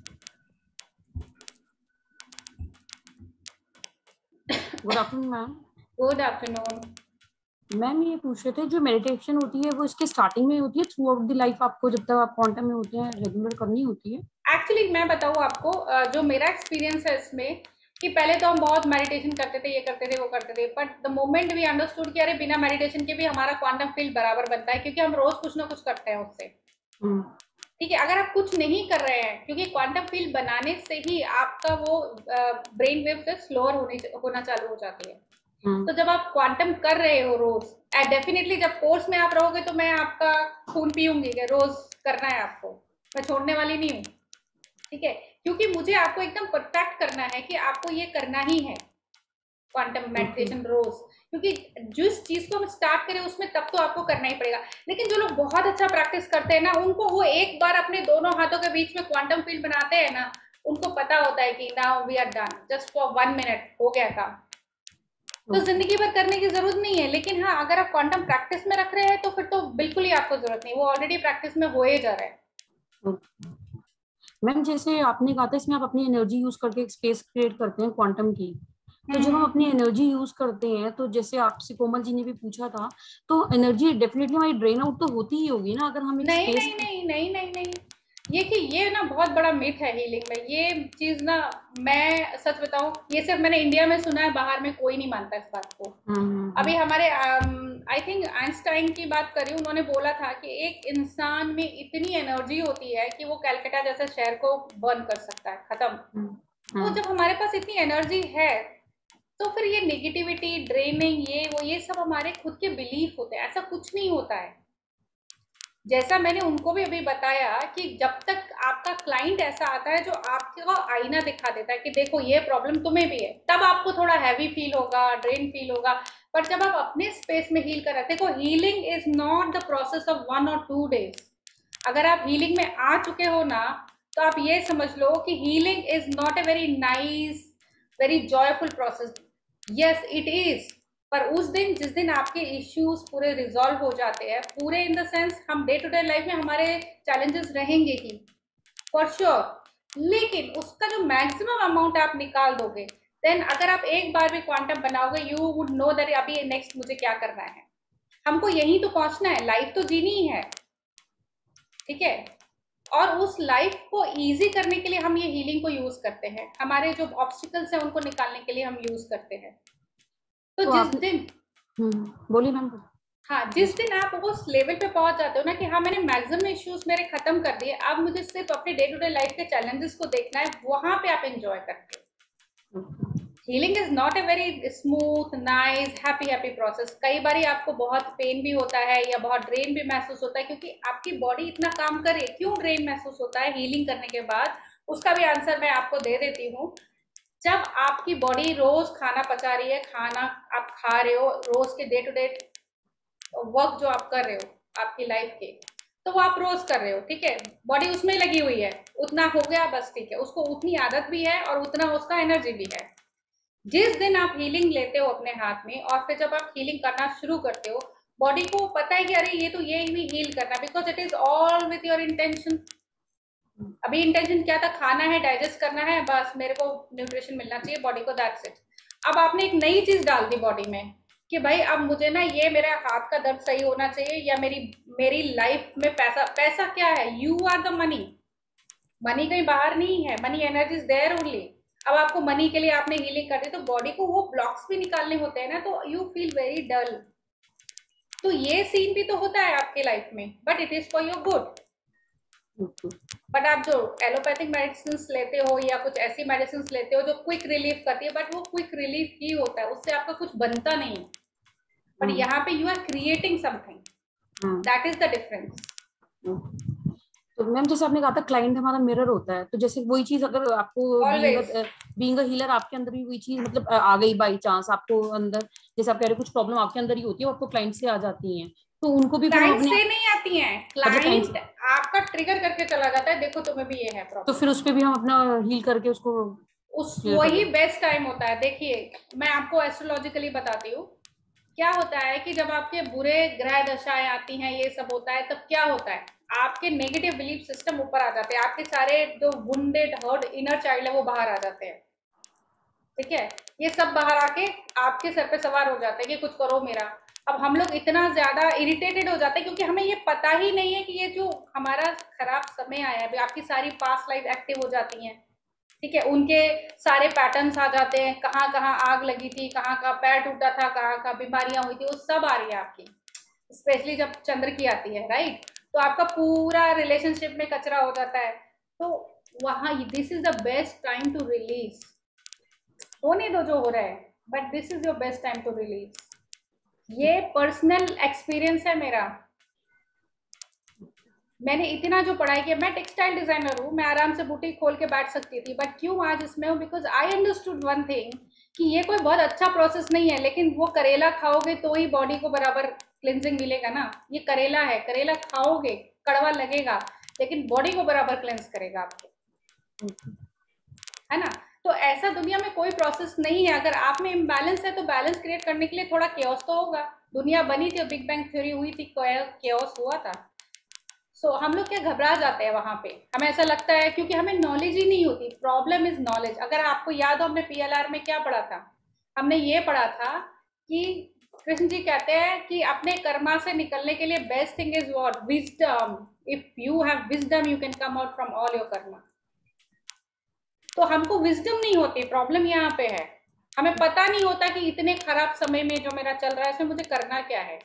Good afternoon ma'am. Good afternoon ma'am. ये पूछ रहे थे जो मेडिटेशन होती है वो इसके स्टार्टिंग में होती है, थ्रू आउट द लाइफ आपको जब तक आप क्वांटम में होते हैं रेगुलर करनी होती है? एक्चुअली मैं बताऊँ आपको, जो मेरा एक्सपीरियंस है इसमें, कि पहले तो हम बहुत मेडिटेशन करते थे, ये करते थे वो करते थे, but the moment we understood कि अरे बिना मेडिटेशन के भी हमारा क्वांटम फील्ड बराबर बनता है, क्योंकि हम रोज कुछ ना कुछ करते हैं उससे। ठीक है, अगर आप कुछ नहीं कर रहे हैं, क्योंकि क्वांटम फील्ड बनाने से ही आपका वो ब्रेन वेव स्लोअर होने होना चालू हो जाती है। तो जब आप क्वांटम कर रहे हो रोज, डेफिनेटली जब कोर्स में आप रहोगे तो मैं आपका खून पीऊंगी कि रोज करना है आपको, मैं छोड़ने वाली नहीं हूँ। ठीक है, क्योंकि मुझे आपको एकदम प्रोटेक्ट करना है कि आपको ये करना ही है क्वांटम मेडिटेशन रोज, क्योंकि जिस चीज को हम स्टार्ट करें उसमें तब तो आपको करना ही पड़ेगा। लेकिन जो लोग बहुत अच्छा प्रैक्टिस करते हैं ना, उनको वो एक बार अपने दोनों हाथों के बीच में क्वांटम फील्ड बनाते हैं ना, उनको पता होता है कि now we are done, just for one minute हो गया काम। तो जिंदगी भर करने की जरूरत नहीं है, लेकिन हाँ अगर आप क्वांटम प्रैक्टिस में रख रहे हैं तो फिर तो बिल्कुल ही आपको जरूरत नहीं, वो ऑलरेडी प्रैक्टिस में हो ही जा रहा है। मैम जैसे आपने कहा था इसमें आप अपनी एनर्जी यूज करके एक स्पेस क्रिएट करते हैं क्वांटम की, तो जब हम अपनी एनर्जी यूज करते हैं, तो जैसे आपसे कोमल जी ने भी पूछा था, तो एनर्जी डेफिनेटली हमारी ड्रेन आउट तो होती ही होगी ना, अगर हम एक नहीं स्पेस नहीं नहीं नहीं नहीं नहीं ये कि ये ना बहुत बड़ा मिथ है हीलिंग में। ये चीज ना, मैं सच बताऊं, ये सिर्फ मैंने इंडिया में सुना है, बाहर में कोई नहीं मानता इस बात को। अभी हमारे आई थिंक आइंस्टाइन की बात करी, उन्होंने बोला था कि एक इंसान में इतनी एनर्जी होती है कि वो कैलकाटा जैसे शहर को बर्न कर सकता है, खत्म। तो जब हमारे पास इतनी एनर्जी है, तो फिर ये नेगेटिविटी, ड्रेनिंग, ये वो ये सब हमारे खुद के बिलीफ होते हैं। ऐसा कुछ नहीं होता है। जैसा मैंने उनको भी अभी बताया कि जब तक आपका क्लाइंट ऐसा आता है जो आपको आईना दिखा देता है कि देखो ये प्रॉब्लम तुम्हें भी है, तब आपको थोड़ा हैवी फील होगा, ड्रेन फील होगा। पर जब आप अपने स्पेस में हील कर रहे थे, देखो healing is not the process of one और टू डेज। अगर आप हीलिंग में आ चुके हो ना, तो आप ये समझ लो कि healing is not a very nice, very joyful process. Yes it is, पर उस दिन जिस दिन आपके इश्यूज पूरे रिजॉल्व हो जाते हैं, पूरे इन द सेंस हम डे टू डे लाइफ में हमारे चैलेंजेस रहेंगे ही फॉर श्योर, लेकिन उसका जो मैक्सिमम अमाउंट आप निकाल दोगे, देन अगर आप एक बार भी क्वांटम बनाओगे, यू वुड नो दैट अभी नेक्स्ट मुझे क्या करना है। हमको यहीं तो पहुंचना है, लाइफ तो जीनी ही है, ठीक है। और उस लाइफ को इजी करने के लिए हम ये हीलिंग को यूज करते हैं, हमारे जो ऑब्स्टिकल्स हैं उनको निकालने के लिए हम यूज करते हैं। तो, तो जिस दिन बोलिए मैम। हाँ, जिस दिन आप उस लेवल पे पहुंच जाते हो ना कि हाँ मैंने मैक्सिमम इश्यूज मेरे खत्म कर दिए, अब मुझे सिर्फ अपने डे टू डे लाइफ के चैलेंजेस को देखना है, वहां पे आप एंजॉय करते हो। Healing is not a very smooth, nice, happy happy process. कई बार आपको बहुत पेन भी होता है या बहुत ड्रेन भी महसूस होता है, क्योंकि आपकी बॉडी इतना काम करे। क्यों ड्रेन महसूस होता है हीलिंग करने के बाद, उसका भी आंसर मैं आपको दे देती हूँ। जब आपकी बॉडी रोज खाना पचा रही है, खाना आप खा रहे हो, रोज के डे टू डे वर्क जो आप कर रहे हो आपकी लाइफ के, तो वो आप रोज कर रहे हो, ठीक है, बॉडी उसमें लगी हुई है, उतना हो गया बस, ठीक है, उसको उतनी आदत भी है और उतना उसका एनर्जी भी है। जिस दिन आप हीलिंग लेते हो अपने हाथ में, और फिर जब आप हीलिंग करना शुरू करते हो, बॉडी को पता है कि अरे ये तो ये भी हील करना, because it is all with your intention. अभी इंटेंशन क्या था, खाना है, डाइजेस्ट करना है, बस मेरे को न्यूट्रिशन मिलना चाहिए बॉडी को, दैट्स इट। अब आपने एक नई चीज डाल दी बॉडी में कि भाई अब मुझे ना ये मेरा हाथ का दर्द सही होना चाहिए, या मेरी मेरी लाइफ में पैसा, पैसा क्या है, you are the money. Money कहीं बाहर नहीं है, money energy is there only. अब आपको मनी के लिए आपने हीलिंग कर दी, तो बॉडी को वो ब्लॉक्स भी निकालने होते हैं ना, तो यू फील वेरी डल। तो ये सीन भी तो होता है आपके लाइफ में, but it is for your good. But आप जो एलोपैथिक मेडिसिन लेते हो या कुछ ऐसी मेडिसिन लेते हो जो क्विक रिलीफ करती है, बट वो क्विक रिलीफ ही होता है, उससे आपका कुछ बनता नहीं है। बट यहाँ पे you are creating something, that is the difference. तो मैम जैसे आपने कहा था क्लाइंट हमारा मिरर होता है, तो जैसे वही चीज अगर आपको बीइंग अ हीलर आपके अंदर भी वही चीज मतलब आ गई बाई चांस आपको अंदर, जैसे आप कह रहे कुछ प्रॉब्लम आपके अंदर ही होती है, आपको क्लाइंट से आ जाती है, तो उनको भी क्लाइंट से नहीं आती हैं, क्लाइंट आपका ट्रिगर करके चला जाता है, देखो तुम्हें भी ये है प्रॉब्लम, तो फिर उस पे भी हम अपना हील करके उसको, उस वही बेस्ट टाइम होता है। देखिए मैं आपको एस्ट्रोलॉजिकली बताती हूँ क्या होता है कि जब आपके बुरे ग्रह दशाएं आती हैं, ये सब होता है, तब क्या होता है, आपके नेगेटिव बिलीफ सिस्टम ऊपर आ जाते हैं, आपके सारे जो वुंडेड हर्ट इनर चाइल्ड है वो बाहर आ जाते हैं, ठीक है। ये सब बाहर आके आपके सर पे सवार हो जाते हैं कि कुछ करो मेरा। अब हम लोग इतना ज्यादा इरिटेटेड हो जाते हैं क्योंकि हमें ये पता ही नहीं है कि ये जो हमारा खराब समय आया है, आपकी सारी पास्ट लाइफ एक्टिव हो जाती हैं, ठीक है, उनके सारे पैटर्न्स आ जाते हैं, कहाँ कहाँ आग लगी थी, कहाँ कहाँ पैर टूटा था, कहाँ कहाँ बीमारियां हुई थी, वो सब आ रही है आपकी, स्पेशली जब चंद्र की आती है, राइट। तो आपका पूरा रिलेशनशिप में कचरा हो जाता है, तो वहाँ this is the best time to release. होने दो जो हो रहा है, but this is your best time to release. ये पर्सनल एक्सपीरियंस है मेरा, मैंने इतना जो पढ़ाई किया, मैं टेक्सटाइल डिजाइनर हूँ, मैं आराम से बुटीक खोल के बैठ सकती थी, बट क्यों आज इसमें हूँ, because I understood one thing कि ये कोई बहुत अच्छा प्रोसेस नहीं है, लेकिन वो करेला खाओगे तो ही बॉडी को बराबर क्लिनजिंग मिलेगा ना। ये करेला है, करेला खाओगे कड़वा लगेगा, लेकिन बॉडी को बराबर क्लेंस करेगा आपके, है ना। तो ऐसा दुनिया में कोई प्रोसेस नहीं है। अगर आप में इम्बैलेंस है तो बैलेंस क्रिएट करने के लिए थोड़ा केओस तो होगा। दुनिया बनी थी, बिग बैंग थ्योरी हुई थी, केओस हुआ था। सो so, हम लोग क्या घबरा जाते हैं वहां पे, हमें ऐसा लगता है क्योंकि हमें नॉलेज ही नहीं होती। Problem is knowledge. अगर आपको याद हो हमने पीएलआर में क्या पढ़ा था हमने ये पढ़ा था कि कृष्ण जी कहते हैं कि अपने कर्मा से निकलने के लिए best thing is what? Wisdom. If you have wisdom you can come out from all your karma. तो हमको विजडम नहीं होती, प्रॉब्लम यहाँ पे है. हमें पता नहीं होता कि इतने खराब समय में जो मेरा चल रहा है इसमें मुझे करना क्या है.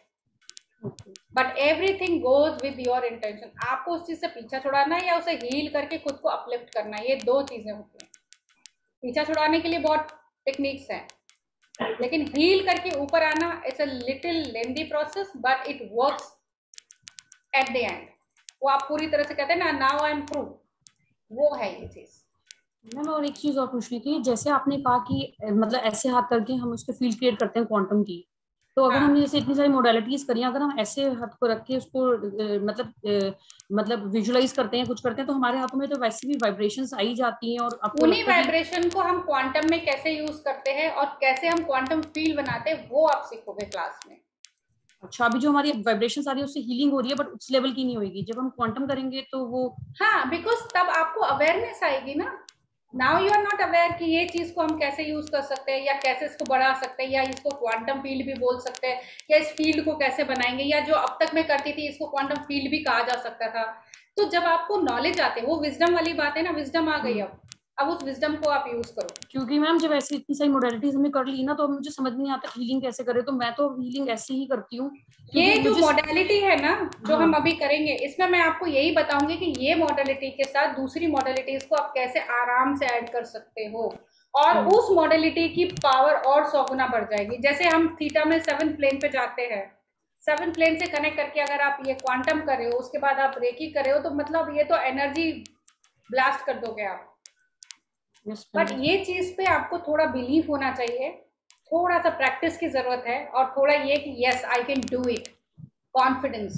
But everything goes with your intention. आपको उस चीज से पीछा छुड़ाना है या उसे हील करके खुद को अपलिफ्ट करना है, ये दो चीजें होती हैं. पीछा छुड़ाने के लिए बहुत टेक्निक्स हैं, लेकिन हील करके ऊपर आना it's a little lengthy process, but it works at the end. वो आप पूरी तरह से कहते हैं ना, नाउ आई एम थ्रू, वो है ये चीज. मैम और एक चीज और पूछनी थी, जैसे आपने कहा कि मतलब ऐसे हाथ करके हम उसके फील्ड क्रिएट करते हैं क्वांटम की, तो अगर हमने जैसे इतनी सारी मोडालिटीज करी, अगर हम ऐसे हाथ को रख के उसको मतलब ए, मतलब विजुअलाइज करते हैं, कुछ करते हैं, तो हमारे हाथों में तो वैसे भी वाइब्रेशंस आई जाती हैं. और उन्हीं वाइब्रेशन को हम क्वांटम में कैसे यूज करते हैं और कैसे हम क्वांटम फील्ड बनाते हैं वो आप सीखोगे क्लास में. अच्छा, अभी जो हमारी वाइब्रेशंस आ रही है उससे हीलिंग हो रही है, बट उस लेवल की नहीं होगी. जब हम क्वांटम करेंगे तो वो, हाँ, बिकॉज तब आपको अवेयरनेस आएगी ना. Now you are not aware कि ये चीज को हम कैसे यूज कर सकते हैं, या कैसे इसको बढ़ा सकते हैं, या इसको क्वांटम फील्ड भी बोल सकते हैं, या इस फील्ड को कैसे बनाएंगे, या जो अब तक मैं करती थी इसको क्वांटम फील्ड भी कहा जा सकता था. तो जब आपको नॉलेज आते, वो विजडम वाली बात है ना, विजडम आ गई. अब अब उस विजडम को आप यूज करो. क्योंकि मैम जब ऐसी इतनी सारी मोडालिटीज हमने कर ली ना, तो मुझे समझ नहीं आता हीलिंग कैसे करे. तो मैं तो हीलिंग ऐसे ही करती हूँ. ये जो मॉडलिटी है ना, जो हम अभी करेंगे, इसमें मैं आपको यही बताऊंगी कि ये मॉडलिटी के साथ दूसरी मॉडलिटीज को आप कैसे आराम से ऐड कर सकते हो, और उस मॉडलिटी की पावर और सौ गुना बढ़ जाएगी. जैसे हम थीटा में सेवन प्लेन पे जाते हैं, सेवन प्लेन से कनेक्ट करके अगर आप ये क्वांटम कर रहे हो, उसके बाद आप रेकी कर रहे हो, तो मतलब ये तो एनर्जी ब्लास्ट कर दोगे आप. बट ये चीज पे आपको थोड़ा बिलीव होना चाहिए, थोड़ा सा प्रैक्टिस की जरूरत है, और थोड़ा ये कि yes I can do it, confidence.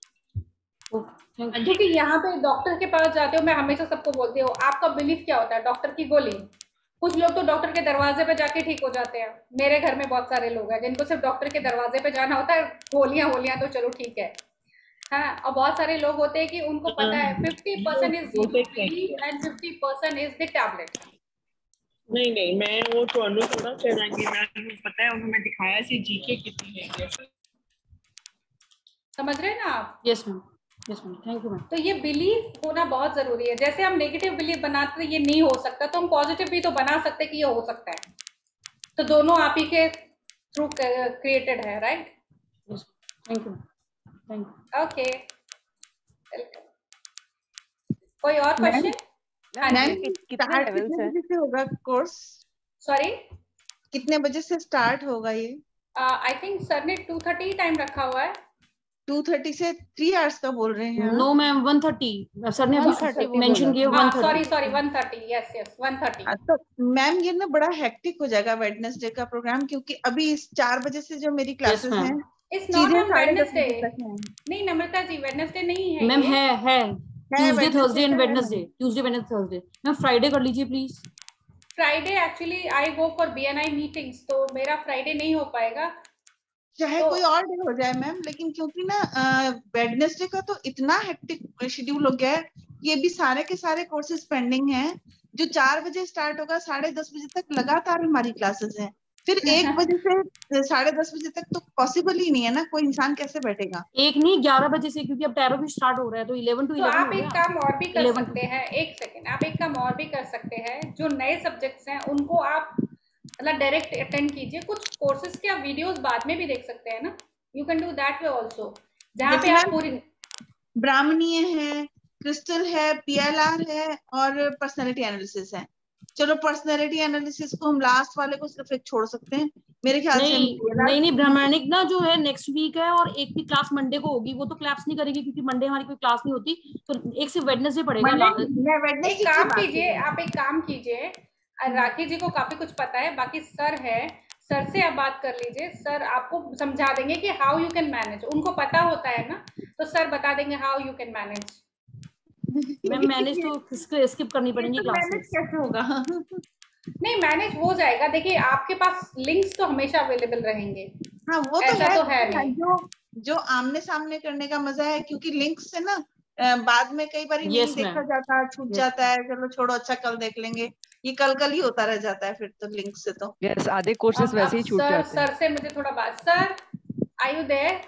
क्योंकि यहाँ पे डॉक्टर के पास जाते हो, मैं हमेशा सबको बोलती हूँ, आपका बिलीफ क्या होता है? डॉक्टर की गोली. कुछ लोग तो डॉक्टर के दरवाजे पे जाके ठीक हो जाते हैं. मेरे घर में बहुत सारे लोग हैं जिनको सिर्फ डॉक्टर के दरवाजे पे जाना होता है, गोलियां गोलियां तो चलो ठीक है. हाँ, और बहुत सारे लोग होते हैं कि उनको पता है fifty percent is and fifty percent is the tablet. नहीं नहीं, मैं वो ਤੁਹਾਨੂੰ ਥੋੜਾ ਕਰਾਂਗੀ, ਮੈਨੂੰ पता है उन्होंने दिखाया सी जीके कितनी है. समझ रहे हैं ना आप? Yes ma'am, yes ma'am, thank you ma'am. तो ये बिलीफ होना बहुत जरूरी है. जैसे हम नेगेटिव बिलीफ बनाते ये नहीं हो सकता, तो हम पॉजिटिव भी तो बना सकते कि ये हो सकता है. तो दोनों आप ही के थ्रू क्रिएटेड है, right? Thank you, thank you. Okay, कोई और क्वेश्चन? मैम कितने लेवल से होगा कोर्स? सॉरी, कितने बजे से स्टार्ट होगा ये? आई थिंक सर ने टू थर्टी टाइम रखा हुआ है. टू थर्टी से थ्री आवर्स का बोल रहे हैं? No ma'am, one thirty sir ने अभी मेंशन किया. One thirty, sorry sorry one thirty. Yes yes one thirty. तो मैम ये ना बड़ा हेक्टिक हो जाएगा वेडनेसडे का प्रोग्राम, क्योंकि अभी इस चार बजे से जो मेरी क्लासेस हैं, इट्स नॉट ऑन वेडनेसडे. नहीं नम्रता जी, वेडनेसडे नहीं है मैम. है है Tuesday, Thursday and Wednesday. Tuesday, Wednesday, Thursday. Ma'am Friday कर लीजिए please. Friday actually I go for BNI meetings, तो मेरा फ्राइडे नहीं हो पाएगा. चाहे तो, कोई और डे हो जाए मैम, लेकिन क्योंकि ना वेडनेसडे का तो इतना हेक्टिक शेड्यूल हो गया है, ये भी सारे के सारे कोर्सेज पेंडिंग हैं. जो चार बजे स्टार्ट होगा, साढ़े दस बजे तक लगातार हमारी क्लासेस हैं. फिर एक बजे से साढ़े दस बजे तक तो पॉसिबल ही नहीं है ना, कोई इंसान कैसे बैठेगा? एक नहीं, ग्यारह बजे से, क्योंकि अब टैरो भी स्टार्ट हो रहा है, तो इलेवन टू इलेवन. तो आप एक काम और भी कर सकते हैं. एक सेकंड, आप एक काम और भी कर सकते हैं. जो नए सब्जेक्ट्स हैं उनको आप मतलब डायरेक्ट अटेंड कीजिए. कुछ कोर्सेज के आप वीडियोस बाद में भी देख सकते हैं ना. You can do that way also, जहाँ पे आप पूरी ब्राह्मणीय है, क्रिस्टल है, पीएलआर है और पर्सनालिटी एनालिसिस है. चलो पर्सनालिटी एनालिसिस को हम लास्ट वाले को सिर्फ एक छोड़ सकते हैं मेरे ख्याल से. नहीं नहीं, ब्राह्मणिक ना जो है नेक्स्ट वीक है, और एक की क्लास मंडे को होगी. वो तो क्लास नहीं करेगी क्योंकि मंडे हमारी कोई क्लास नहीं होती, तो एक सिर्फ वेडनेसडे पड़ेगा. एक काम कीजिए, आप एक काम कीजिए, राखी जी को काफी कुछ पता है, बाकी सर है, सर से आप बात कर लीजिए. सर आपको समझा देंगे कि हाउ यू कैन मैनेज. उनको पता होता है ना, तो सर बता देंगे how you can manage. Ma'am manage तो स्किप करनी पड़ेगी क्लासेस. कैसे होगा? नहीं, मैनेज हो जाएगा. देखिए आपके पास लिंक्स तो हमेशा अवेलेबल रहेंगे. हाँ वो तो ऐसा है, तो है नहीं. जो जो आमने सामने करने का मजा है, क्योंकि लिंक्स से ना अ, बाद में कई बार नहीं Yes, देखा ma'am. जाता, छूट Yes, जाता है, चलो छोड़ो अच्छा कल देख लेंगे, ये कल कल ही होता रह जाता है फिर तो लिंक से तो। यस, आधे कोर्सेज अब वैसे ही अब छूट सर जाते हैं। सर से मुझे थोड़ा बात, sir are you there?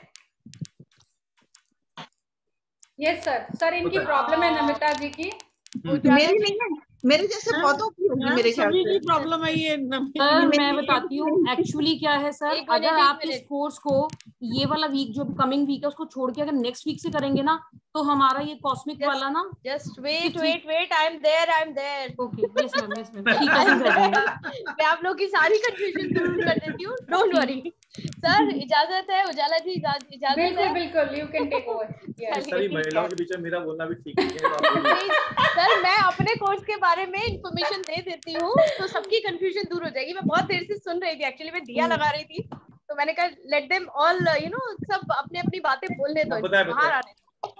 Yes sir, sir इनकी प्रॉब्लम है नमिता जी की। मेरी नहीं है, मेरे जैसे बहुतों की होगी मेरे ख्याल सभी से। की प्रॉब्लम है ये। सर मैं बताती हूँ एक्चुअली क्या है सर, एक मिनट, अगर एक आप इस मिनट। कोर्स को ये वाला वीक जो कमिंग वीक है उसको छोड़ के अगर नेक्स्ट वीक से करेंगे ना तो हमारा ये कॉस्मिक वाला ना just wait wait wait, I am there, I am there. Okay, yes ma'am, yes ma'am, ठीक है सर, कर देंगे। मैं आप लोग की सारी कंफ्यूजन दूर कर देती हूँ, डोंट वरी। सर इजाजत है, उजाला जी इजाजत इजाजत है? बिल्कुल बिल्कुल, यू कैन टेक ओवर। सारी महिलाओं के बीच में मेरा बोलना भी ठीक नहीं है। सर मैं अपने कोर्स के बारे में इंफॉर्मेशन दे देती हूँ तो सबकी कंफ्यूजन दूर हो जाएगी। मैं बहुत देर से सुन रही थी, एक्चुअली मैं दिया लगा रही थी, तो मैंने कहा let them all you know सब अपनी अपनी बातें बोलने दो, बाहर आने।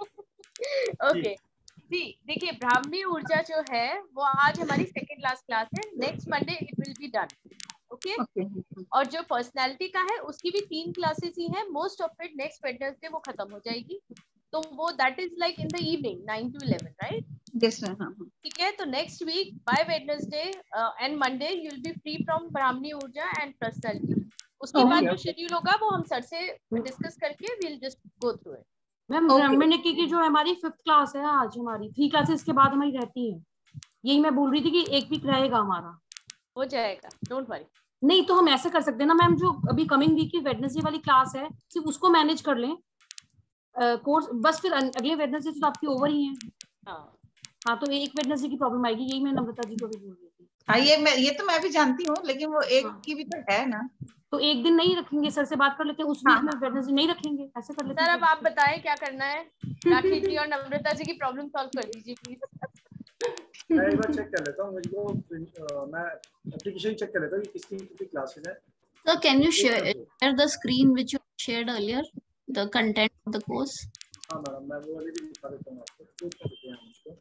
ओके जी, देखिए ब्राह्मणी ऊर्जा जो है वो आज हमारी सेकेंड लास्ट क्लास है, next Monday it will be done. Okay, और जो पर्सनालिटी का है उसकी भी तीन क्लासेस ही हैं, most of it next Wednesday वो खत्म हो जाएगी, तो वो that is like in the evening nine to eleven, right? Yes ma'am. ठीक है, तो next week by Wednesday and Monday you will be free from Brahmani Urja and personality. उसके बाद जो शेड्यूल होगा वो हम सर से डिस्कस करके we will just go through it. Ma'am ब्राह्मणिकी की जो हमारी फिफ्थ क्लास है आज, हमारी थ्री क्लासेस के बाद हमारी रहती है, यही मैं बोल रही थी कि एक वीक रहेगा हमारा। हो जाएगा, डोंट वरी। नहीं तो हम ऐसे कर सकते हैं ना मैम, जो अभी कमिंग वीक की वेडनेसडे वाली क्लास है सिर्फ उसको मैनेज कर लें कोर्स, uh, बस फिर अगले वेडनेसडे तो आपकी ओवर ही है। हाँ हाँ, तो एक वेडनेसडे की प्रॉब्लम आएगी, यही मैं नम्रता जी को भी बोल रही थी। हाँ ये मैं ये तो मैं भी जानती हूँ, लेकिन वो एक हाँ. की भी तो है ना, तो एक दिन नहीं रखेंगे, सर से बात कर लेते हैं, उस वीक में वेडनेसडे नहीं रखेंगे, ऐसे कर लेते हैं। सर अब आप बताएं क्या करना है, राखी जी और नम्रता जी की प्रॉब्लम सॉल्व कर दीजिए प्लीज। मैं एक बार चेक कर लेता हूँ, मुझको मैं एप्लीकेशन चेक कर लेता हूँ कि किसकी कितनी क्लासेस है। So can you share share the screen which you shared earlier, the content of the course? हाँ मैडम, मैं वो वाली भी दिखा देता हूँ आपको, देख सकते हैं मुझको।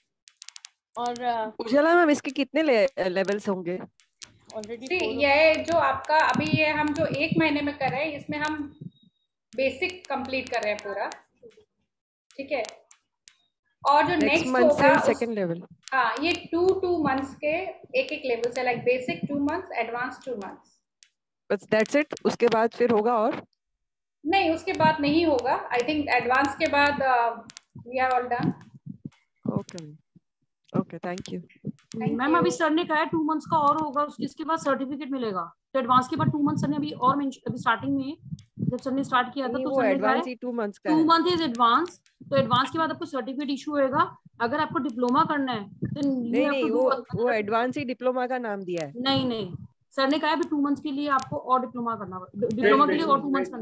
और उजाला मैम इसके कितने ले, लेवल्स होंगे? ऑलरेडी ये जो आपका अभी ये हम जो एक महीने में कर रहे हैं इसमें हम बेसिक कंप्लीट कर रहे हैं पूरा, ठीक है, और जो नेक्स्ट होगा सेकंड लेवल, हाँ ये टू टू मंथ्स के एक एक लेवल से, like basic two months, advance two months, बस दैट्स इट। उसके बाद फिर होगा और नहीं, उसके बाद नहीं होगा, आई थिंक एडवांस के बाद we are all done. Okay okay, thank you ma'am. अभी सर ने कहा है टू मंथ्स का और होगा, उसके बाद सर्टिफिकेट मिलेगा, तो एडवांस के बाद टू मंथ्स सर ने अभी और अभी स्टार्टिंग में जब सर ने स्टार्ट किया था तो सर ने कहा है टू मंथ्स का टू मंथ इज एडवांस, तो एडवांस के बाद आपको सर्टिफिकेट इशू होएगा। अगर आपको डिप्लोमा करना है तो नहीं नहीं वो वो एडवांस ही डिप्लोमा का नाम दिया है। नहीं नहीं, सर ने कहा है टू मंथ्स के लिए आपको और डिप्लोमा करना, डिप्लोमा के लिए और टू मंथ्स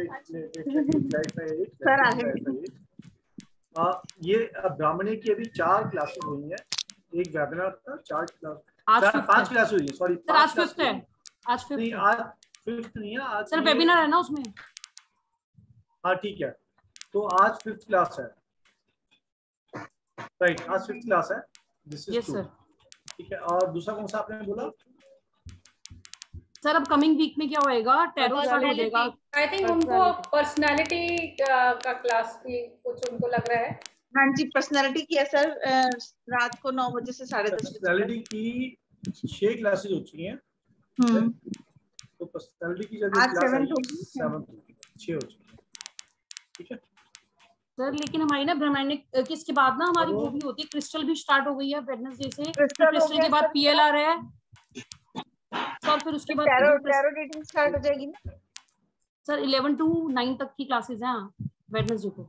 करना। ये ब्राह्मणी की अभी चार क्लासेस हुई हैं, एक वेबिनार था, चार क्लास आज पांच क्लास हुई है, सॉरी आज फिफ्थ है, आज फिफ्थ नहीं, आज फिफ्थ नहीं है, आज सर वेबिनार है ना उसमें। हाँ ठीक है, तो आज फिफ्थ क्लास है, राइट, आज फिफ्थ क्लास है, दिस इज टू, ठीक है। और दूसरा कौन सा आपने बोला सर? अब कमिंग वीक में क्या होएगा, टैरो स्टार्ट हो जाएगा। आई थिंक उनको पर्सनालिटी का क्लास भी कुछ उनको लग रहा है। हाँ जी, पर्सनालिटी की है सर, रात को नौ बजे से साढ़े दस बजे। पर्सनालिटी की छह क्लासेस हो चुकी हैं, तो पर्सनालिटी की जब आज क्लास सेवन होगी सेवन छह हो चुकी है, ठीक है सर। लेकिन हमारी ना ब्राह्मणिक किसके बाद ना हमारी वो भी होती है, क्रिस्टल भी स्टार्ट हो गई है वेडनेसडे से, क्रिस्टल के बाद पीएलआर है सर, फिर उसके बाद टैरो टैरो रीडिंग स्टार्ट हो जाएगी ना सर। इलेवन टू नाइन तक की क्लासेस हैं वेडनेसडे को।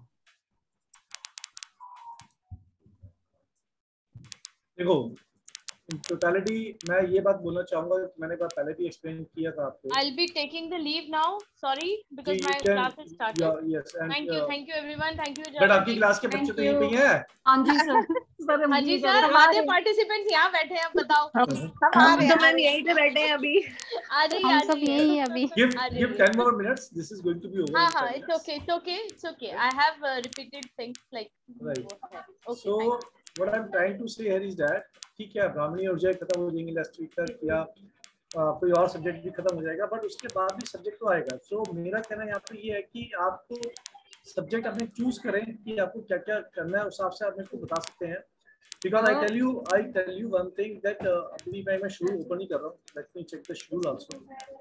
देखो टोटलिटी मैं ये बात बोलना चाहूंगा, मैंने बात पहले भी एक्सप्लेन किया था आपको। I'll be taking the leave now, sorry because my can, class has started. Yeah, yes, and, thank you, uh, thank you everyone, thank you। But आपकी क्लास के बच्चे तो यहीं पे हैं। हाँ जी सर, सर हाँ जी सर, आधे पार्टिसिपेंट्स यहाँ बैठे हैं, बताओ। हम तो मैम यहीं पे बैठे हैं अभी, आ जाइए, आ जाइए यहीं अभी। Give give ten more minutes, this is going to be over। हाँ हाँ, it's okay, it's okay, it's okay। I have uh, repeated things like। Right। Okay। So what I'm trying to say here is that ठीक है, ब्राह्मणी ऊर्जा खत्म हो जाएंगी last week तक, या कोई और सब्जेक्ट भी खत्म हो जाएगा, बट उसके बाद भी सब्जेक्ट तो आएगा। सो so, मेरा कहना यहाँ पे ये है कि आपको सब्जेक्ट अपने चूज करें कि आपको क्या क्या करना है, उस हिसाब से आप मेरे को बता सकते हैं। Because I tell you, I tell you one thing that uh, अभी मैं मैं शेड्यूल ओपन नहीं कर रहा हूँ। Let me check the schedule also.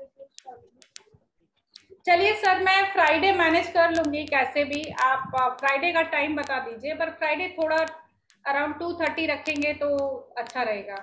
चलिए सर, मैं फ्राइडे मैनेज कर लूंगी कैसे भी। आप फ्राइडे का टाइम बता दीजिए, पर फ्राइडे थोड़ा अराउंड टू थर्टी रखेंगे तो अच्छा रहेगा।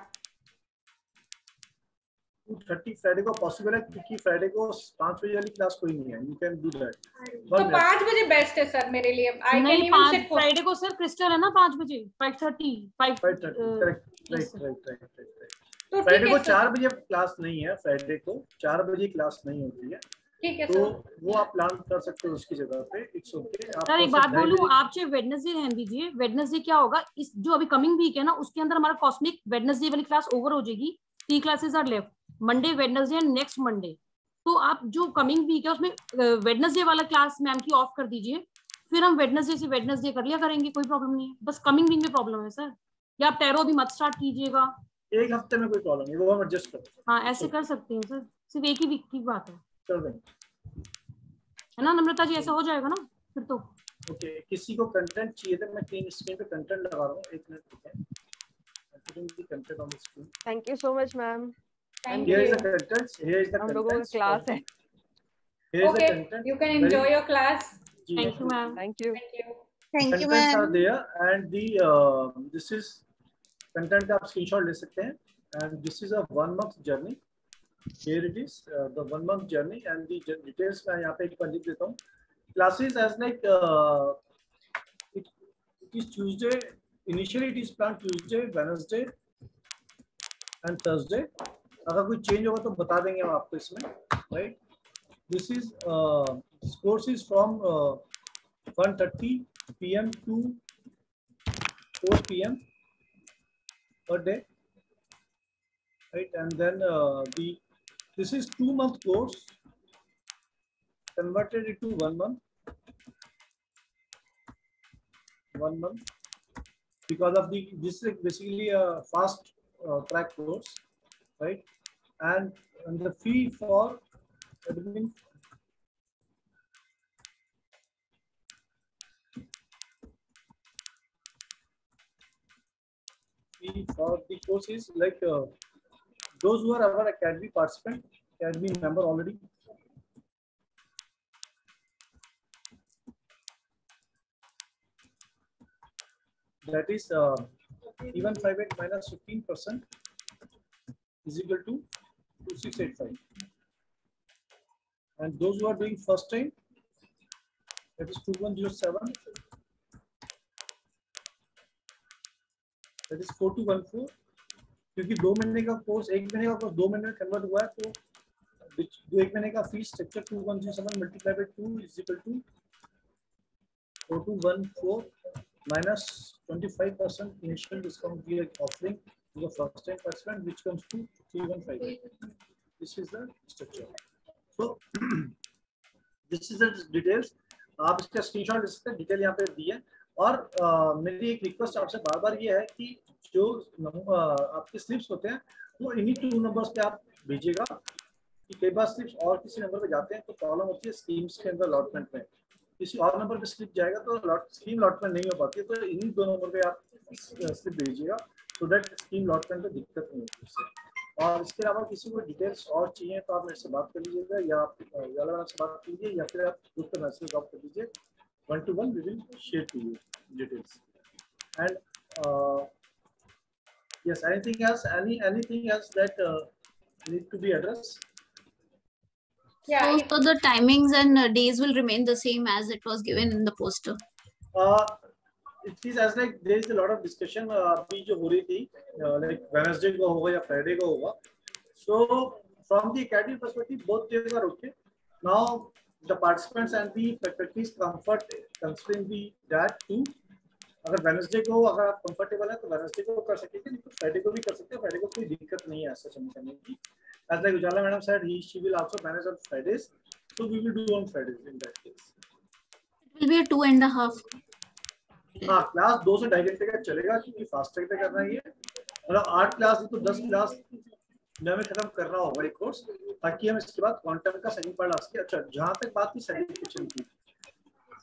टू थर्टी फ्राइडे को पॉसिबल है, क्योंकि फ्राइडे को पाँच बजे वाली क्लास कोई नहीं है। You can do that. तो पाँच बजे बेस्ट है सर मेरे लिए। I नहीं, can even पाँच sit for- फ्राइडे को सर क्रिस्टल है ना पाँच बजे, five thirty five correct right right right right. तो फ्राइडे ठीक को है सर। चार बजे क्लास नहीं है, फ्राइडे को चार बजे क्लास नहीं होती है। ठीक है तो सर। वो आप प्लान कर सकते हो उसकी जगह पे। It's okay. सर एक बात बोलूं, आप चाहे वेडनेसडे रहने दीजिए। वेडनेसडे क्या होगा, इस जो अभी कमिंग वीक है ना, उसके अंदर हमारा कॉस्मिक वेडनेसडे वाली क्लास ओवर हो जाएगी। Three classes are left, Monday Wednesday and next Monday. तो आप जो कमिंग वीक है उसमें वेडनेसडे वाला क्लास मैम की ऑफ कर दीजिए, फिर हम वेडनेसडे से वेडनेसडे कर लिया करेंगे, कोई प्रॉब्लम नहीं है। बस कमिंग वीक में प्रॉब्लम है सर, या आप टैरो भी मत स्टार्ट कीजिएगा। एक हफ्ते में कोई प्रॉब्लम नहीं, वो हम एडजस्ट कर। हाँ ऐसे कर सकते हैं सर, सिर्फ एक ही वीक की बात है, कर देंगे है ना नम्रता जी? ऐसा हो जाएगा ना फिर तो। ओके। किसी को कंटेंट चाहिए था, मैं तीन स्क्रीन पे कंटेंट लगा रहा हूँ, एक मिनट रुकें। Content on the screen. Thank you so much ma'am. Thank Here is you. the contents. Here is the हम लोगों का contents. क्लास है। Here is the Okay, content. you can enjoy Very- your class. जी, Thank you ma'am. Thank you. Thank you. Thank you contents are ma'am. there and the uh, this is content का आप screenshot ले सकते हैं। and this is a one month journey. Here it is, uh, the one month journey and the details मैं यहाँ पे एक बार लिख देता हूँ। Classes as like uh, it, it is Tuesday. Initially it is planned Tuesday, Wednesday and Thursday. अगर कोई change होगा तो बता देंगे हम आपको इसमें, right? This is uh, this course is from uh, one thirty p m to four p m per day, right? And then uh, the this is two month course converted into one month, one month because of the this is basically a fast uh, track course, right? And, and the fee for admin fee for the course is like uh, those who are our academy participant, academy member already. That is uh, even five eight minus fifteen percent is equal to two six eight five. And those who are doing first time, that is two one zero seven. That is four two one four. क्योंकि दो महीने का course एक महीने का course दो महीने में कन्वर्ट हुआ है, तो जो एक महीने का fees structure two one zero seven multiply by two is equal to four two one four minus twenty-five percent initial discount we are offering to the first time participant, which comes to three one five eight. This is the structure. So this is the details. आप इसका screenshot ले सकते हैं, detail यहाँ पे दी है। और uh, मेरी एक रिक्वेस्ट आपसे बार बार ये है कि जो uh, आपके स्लिप्स होते हैं वो इन्हीं टू नंबर्स पे आप भेजिएगा, कि कई बार स्लिप्स और किसी नंबर पे जाते हैं तो प्रॉब्लम होती है स्कीम्स के अंदर अलॉटमेंट में। किसी और नंबर पे स्लिप जाएगा तो लॉट स्कीम लॉटमेंट नहीं हो पाती है, तो इन्हीं दो नंबर पे आप स्लिप भेजिएगा, सो दैट स्कीम लॉटमेंट में दिक्कत नहीं होती उससे। और इसके अलावा किसी को डिटेल्स और चाहिए तो आप मेरे से बात कर लीजिएगा, या आप याला से बात कीजिए, या फिर आप ग्रुप पे मैसेज ड्रॉप कर दीजिए। One to one we will share to you details. And yes, anything else, any anything else that need to be addressed? Yeah, so, so the timings and uh, days will remain the same as it was given in the poster. Uh, it is as like there is a lot of discussion अभी जो हो रही थी, like Wednesday को होगा या Friday को होगा. So from the academy perspective, both days are okay. Now the participants and the faculty's comfort considering the that too. अगर Wednesday को अगर आप comfortable है तो Wednesday को कर सकते हैं, नहीं तो Friday को भी कर सकते हैं। Friday को कोई दिक्कत नहीं है ऐसा करने की। As like Ujala madam said, he she will also manage on Fridays, so we will do on Fridays in that case. It will be a two and a half. हाँ, क्लास दो से ढाई घंटे का चलेगा क्योंकि फास्ट ट्रैक पे करना ही है। मतलब आठ क्लास तो दस क्लास में हमें खत्म करना होगा एक कोर्स, ताकि हम इसके बाद क्वांटम का सेकंड पार्ट ला सके। अच्छा, जहाँ तक बात थी सर्टिफिकेशन की,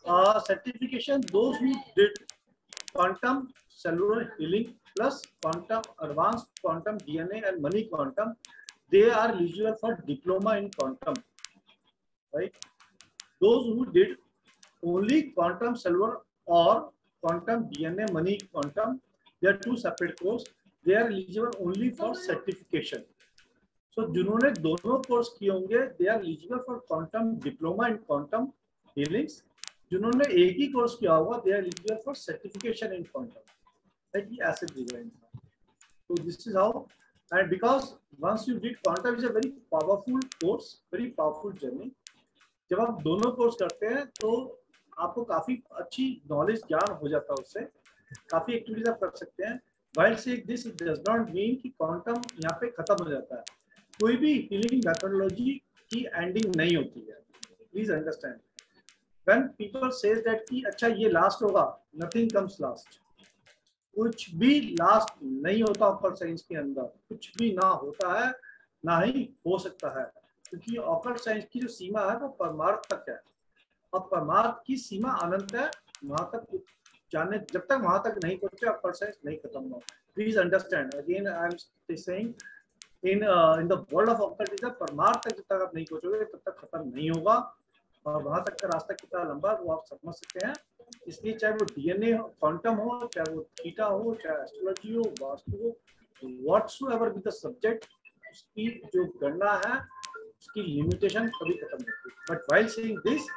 uh, certification, those who did quantum cellular healing plus quantum advanced quantum D N A and money quantum, they are eligible for diploma in quantum, right? Those who did only quantum cellular or quantum D N A money quantum, they are two separate courses. They are eligible only for certification. So जिन्होंने दोनों course किए होंगे, they are eligible for quantum diploma in quantum healings. जिन्होंने एक ही course किया होगा, they are eligible for certification in quantum. Like the acid design. So this is how, and because once you did quantum is a very powerful course, very powerful journey. जब आप दोनों course करते हैं तो आपको काफी अच्छी नॉलेज ज्ञान हो जाता है, उससे काफी एक्टिविटीज आप कर सकते हैं. While saying this, it does not mean कि क्वांटम यहाँ पे खत्म हो जाता है. कोई भी हीलिंग मेथोडोलॉजी की एंडिंग नहीं होती है. Please understand. When people says that कि अच्छा ये लास्ट होगा, nothing comes last. कुछ भी लास्ट नहीं होता ऑकल्ट साइंस के अंदर, कुछ भी ना होता है, ना ही हो सकता है, क्योंकि ऑकल्ट साइंस की जो सीमा है वो परमार्थ तक है, और परमार्थ की सीमा अनंत है. वहां तक जाने, जब तक वहां तक नहीं पहुंचे ऑकल्ट साइंस नहीं खत्म हुआ. Please understand. Again I am saying in in the world of occultism, परमार्थ तक जब तक आप नहीं पहुंचोगे तब तक खत्म नहीं होगा, और वहां तक का रास्ता कितना लंबा है वो आप समझ सकते हैं. इसलिए चाहे वो डीएनए क्वांटम हो, चाहे वो थीटा हो, चाहे एस्ट्रोलॉजी हो, वास्तु हो, व्हाटसोएवर बी द सब्जेक्ट, उसकी जो गणना है उसकी लिमिटेशन कभी खत्म नहीं होती. But while saying this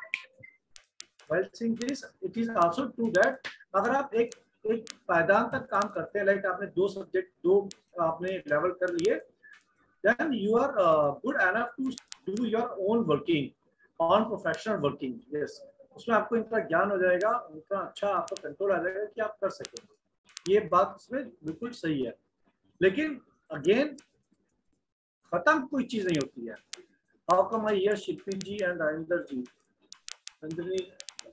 while saying this it is also true that अगर आप एक एक पायदान तक काम करते हैं, लाइक आपने दो सब्जेक्ट दो आपने लेवल कर लिए, then you are good enough to do your own working on professional working. Yes, उसमें आपको इतना ज्ञान हो जाएगा, इतना अच्छा आपको कंट्रोल आ जाएगा कि आप कर सकेंगे. ये बात इसमें बिल्कुल सही है. लेकिन अगेन खत्म कोई चीज नहीं होती है. How come I here Shilpi ji and Rajendra ji, Nandini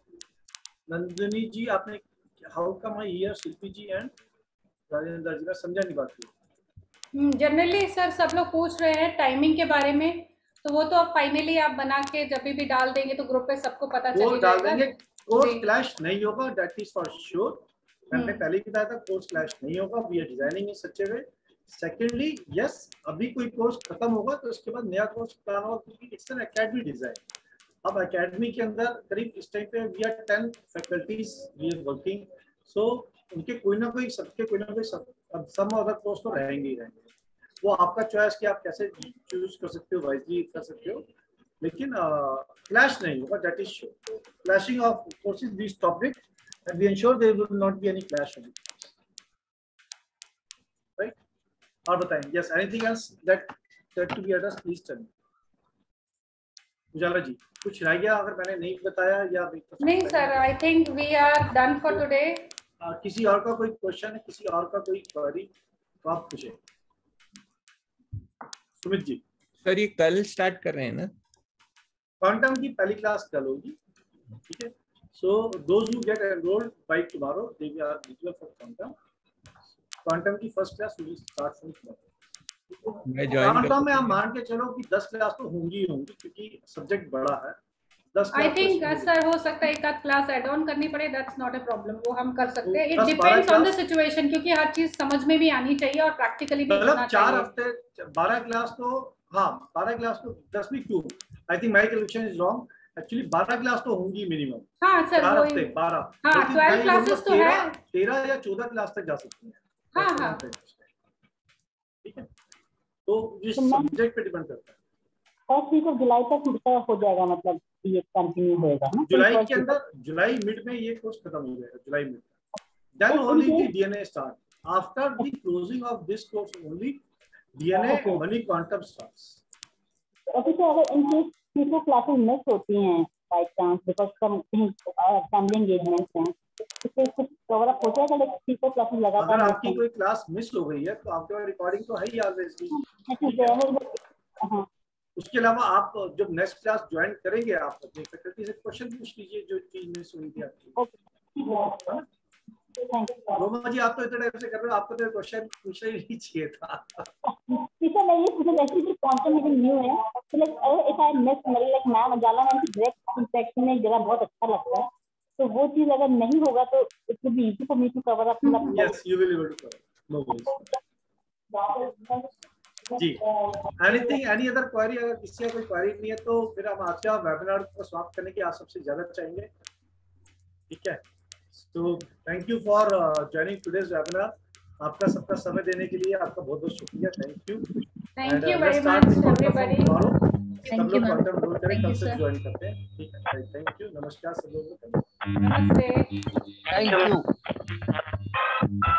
Nandini ji आपने how come I here Shilpi ji and Rajendra ji, मैं समझा नहीं बात की. जनरली सर सब लोग पूछ रहे हैं टाइमिंग के बारे में, तो वो तो अब फाइनली आप बना के जब भी डाल देंगे तो ग्रुप पे सबको पता चल जाएगा. डाल देंगे. कोर्स क्लैश नहीं होगा, दैट इज फॉर श्योर. मैंने पहले ही बताया था कोर्स क्लैश नहीं होगा. We are designing in such a way. Secondly yes, अभी कोई कोर्स खत्म होगा तो उसके बाद नया कोर्स प्लान होगा, क्योंकि इट्स एन एकेडमी डिजाइन. अब एकेडमी के अंदर करीब इस टाइम पे we are ten faculties we are working. So उनके कोई ना कोई सबके कोई ना कोई सम अदर कोर्स तो रहेंगे ही रहेंगे. वो आपका चॉइस कि आप कैसे चूज कर सकते हो, वाइजली कर सकते हो, लेकिन क्लैश नहीं होगा, that is sure. Clashing of courses we stop it and we ensure there will not be any clash. Right? और बताएं. Yes, anything else that that to be addressed, please tell me. Ujala ji कुछ रह गया अगर मैंने नहीं बताया या नहीं sir, I think we are done for today. किसी और का कोई क्वेश्चन है, किसी और का कोई क्वेरी तो आप पूछें. सुमित जी. सर ये कल स्टार्ट कर रहे हैं ना क्वांटम की पहली क्लास कल होगी, ठीक है. So those who get enrolled by tomorrow they are eligible for Quantum. Quantum की first class will start from tomorrow. मैं ज्वाइन क्वांटम में आप मान के चलो कि दस क्लास तो होंगी ही होंगी, क्योंकि सब्जेक्ट बड़ा है. आई थिंक सर हो सकता है एक आध क्लास ऐड ऑन करनी पड़े, दैट्स नॉट अ प्रॉब्लम, वो हम कर सकते हैं. It depends on the situation, क्योंकि हर चीज समझ में भी आनी चाहिए और प्रैक्टिकली भी मतलब चार हफ्ते बारह क्लास तो हाँ बारह क्लास तो दस भी क्यों, I think my calculation is wrong. Actually बारह क्लास तो होंगी मिनिमम. हाँ सर, चार हफ्ते बारह. हाँ ट्वेल्व क्लासेस तो है, तेरह या चौदह क्लास तक जा सकती है. हाँ हाँ ठीक है. तो इस सब्जेक्ट पे डिपेंड करता है. फर्स्ट वीक ऑफ जुलाई तक हो जाएगा, मतलब ये कंटिन्यू होएगा ना जुलाई के अंदर. जुलाई मिड में ये कोर्स खत्म हो जाएगा. July mid then only the DNA start. After the closing of this course only DNA money Quantum starts. Okay, तो अगर in case future classes miss होती हैं by chance because some family engagements हैं, तो फिर कुछ कवर अप हो जाएगा. लाइक फ्यूचर क्लासेस लगातार अगर आपकी कोई क्लास मिस हो गई है तो आपके रिकॉर्डिंग तो है ही ऑलवेज. हां, उसके अलावा आप जब नेक्स्ट क्लास ज्वाइन करेंगे आप अपनी फैकल्टी से क्वेश्चन पूछ लीजिए जो चीज मिस हुई थी आपकी. रोमा जी आप तो इतने टाइम से कर रहे हो, आपको तो क्वेश्चन पूछना ही नहीं चाहिए था. टीचर मैं ये पूछना चाहती थी, क्वांटम में न्यू है तो like if I miss like ma'am Ujala ma'am की डायरेक्ट इंटरेक्शन में जगह बहुत अच्छा लगता है. तो वो चीज अगर नहीं होगा तो it will be easy for me to cover up. Yes you will able to cover, no worries जी। Anything any other query? अगर किसी का कोई क्वेरी नहीं है तो फिर हम आपका वेबिनार को समाप्त करने की आप सबसे ज्यादा चाहेंगे, ठीक है? So thank you for joining today's webinar. आपका सबका समय देने के लिए आपका बहुत बहुत शुक्रिया, thank you. Thank you very much everybody. सब लोग क्वांटम रोल करें, कल से ज्वाइन करते हैं, ठीक है? थैंक यू, नमस्कार सब लोगों को, नमस्ते, थैंक यू।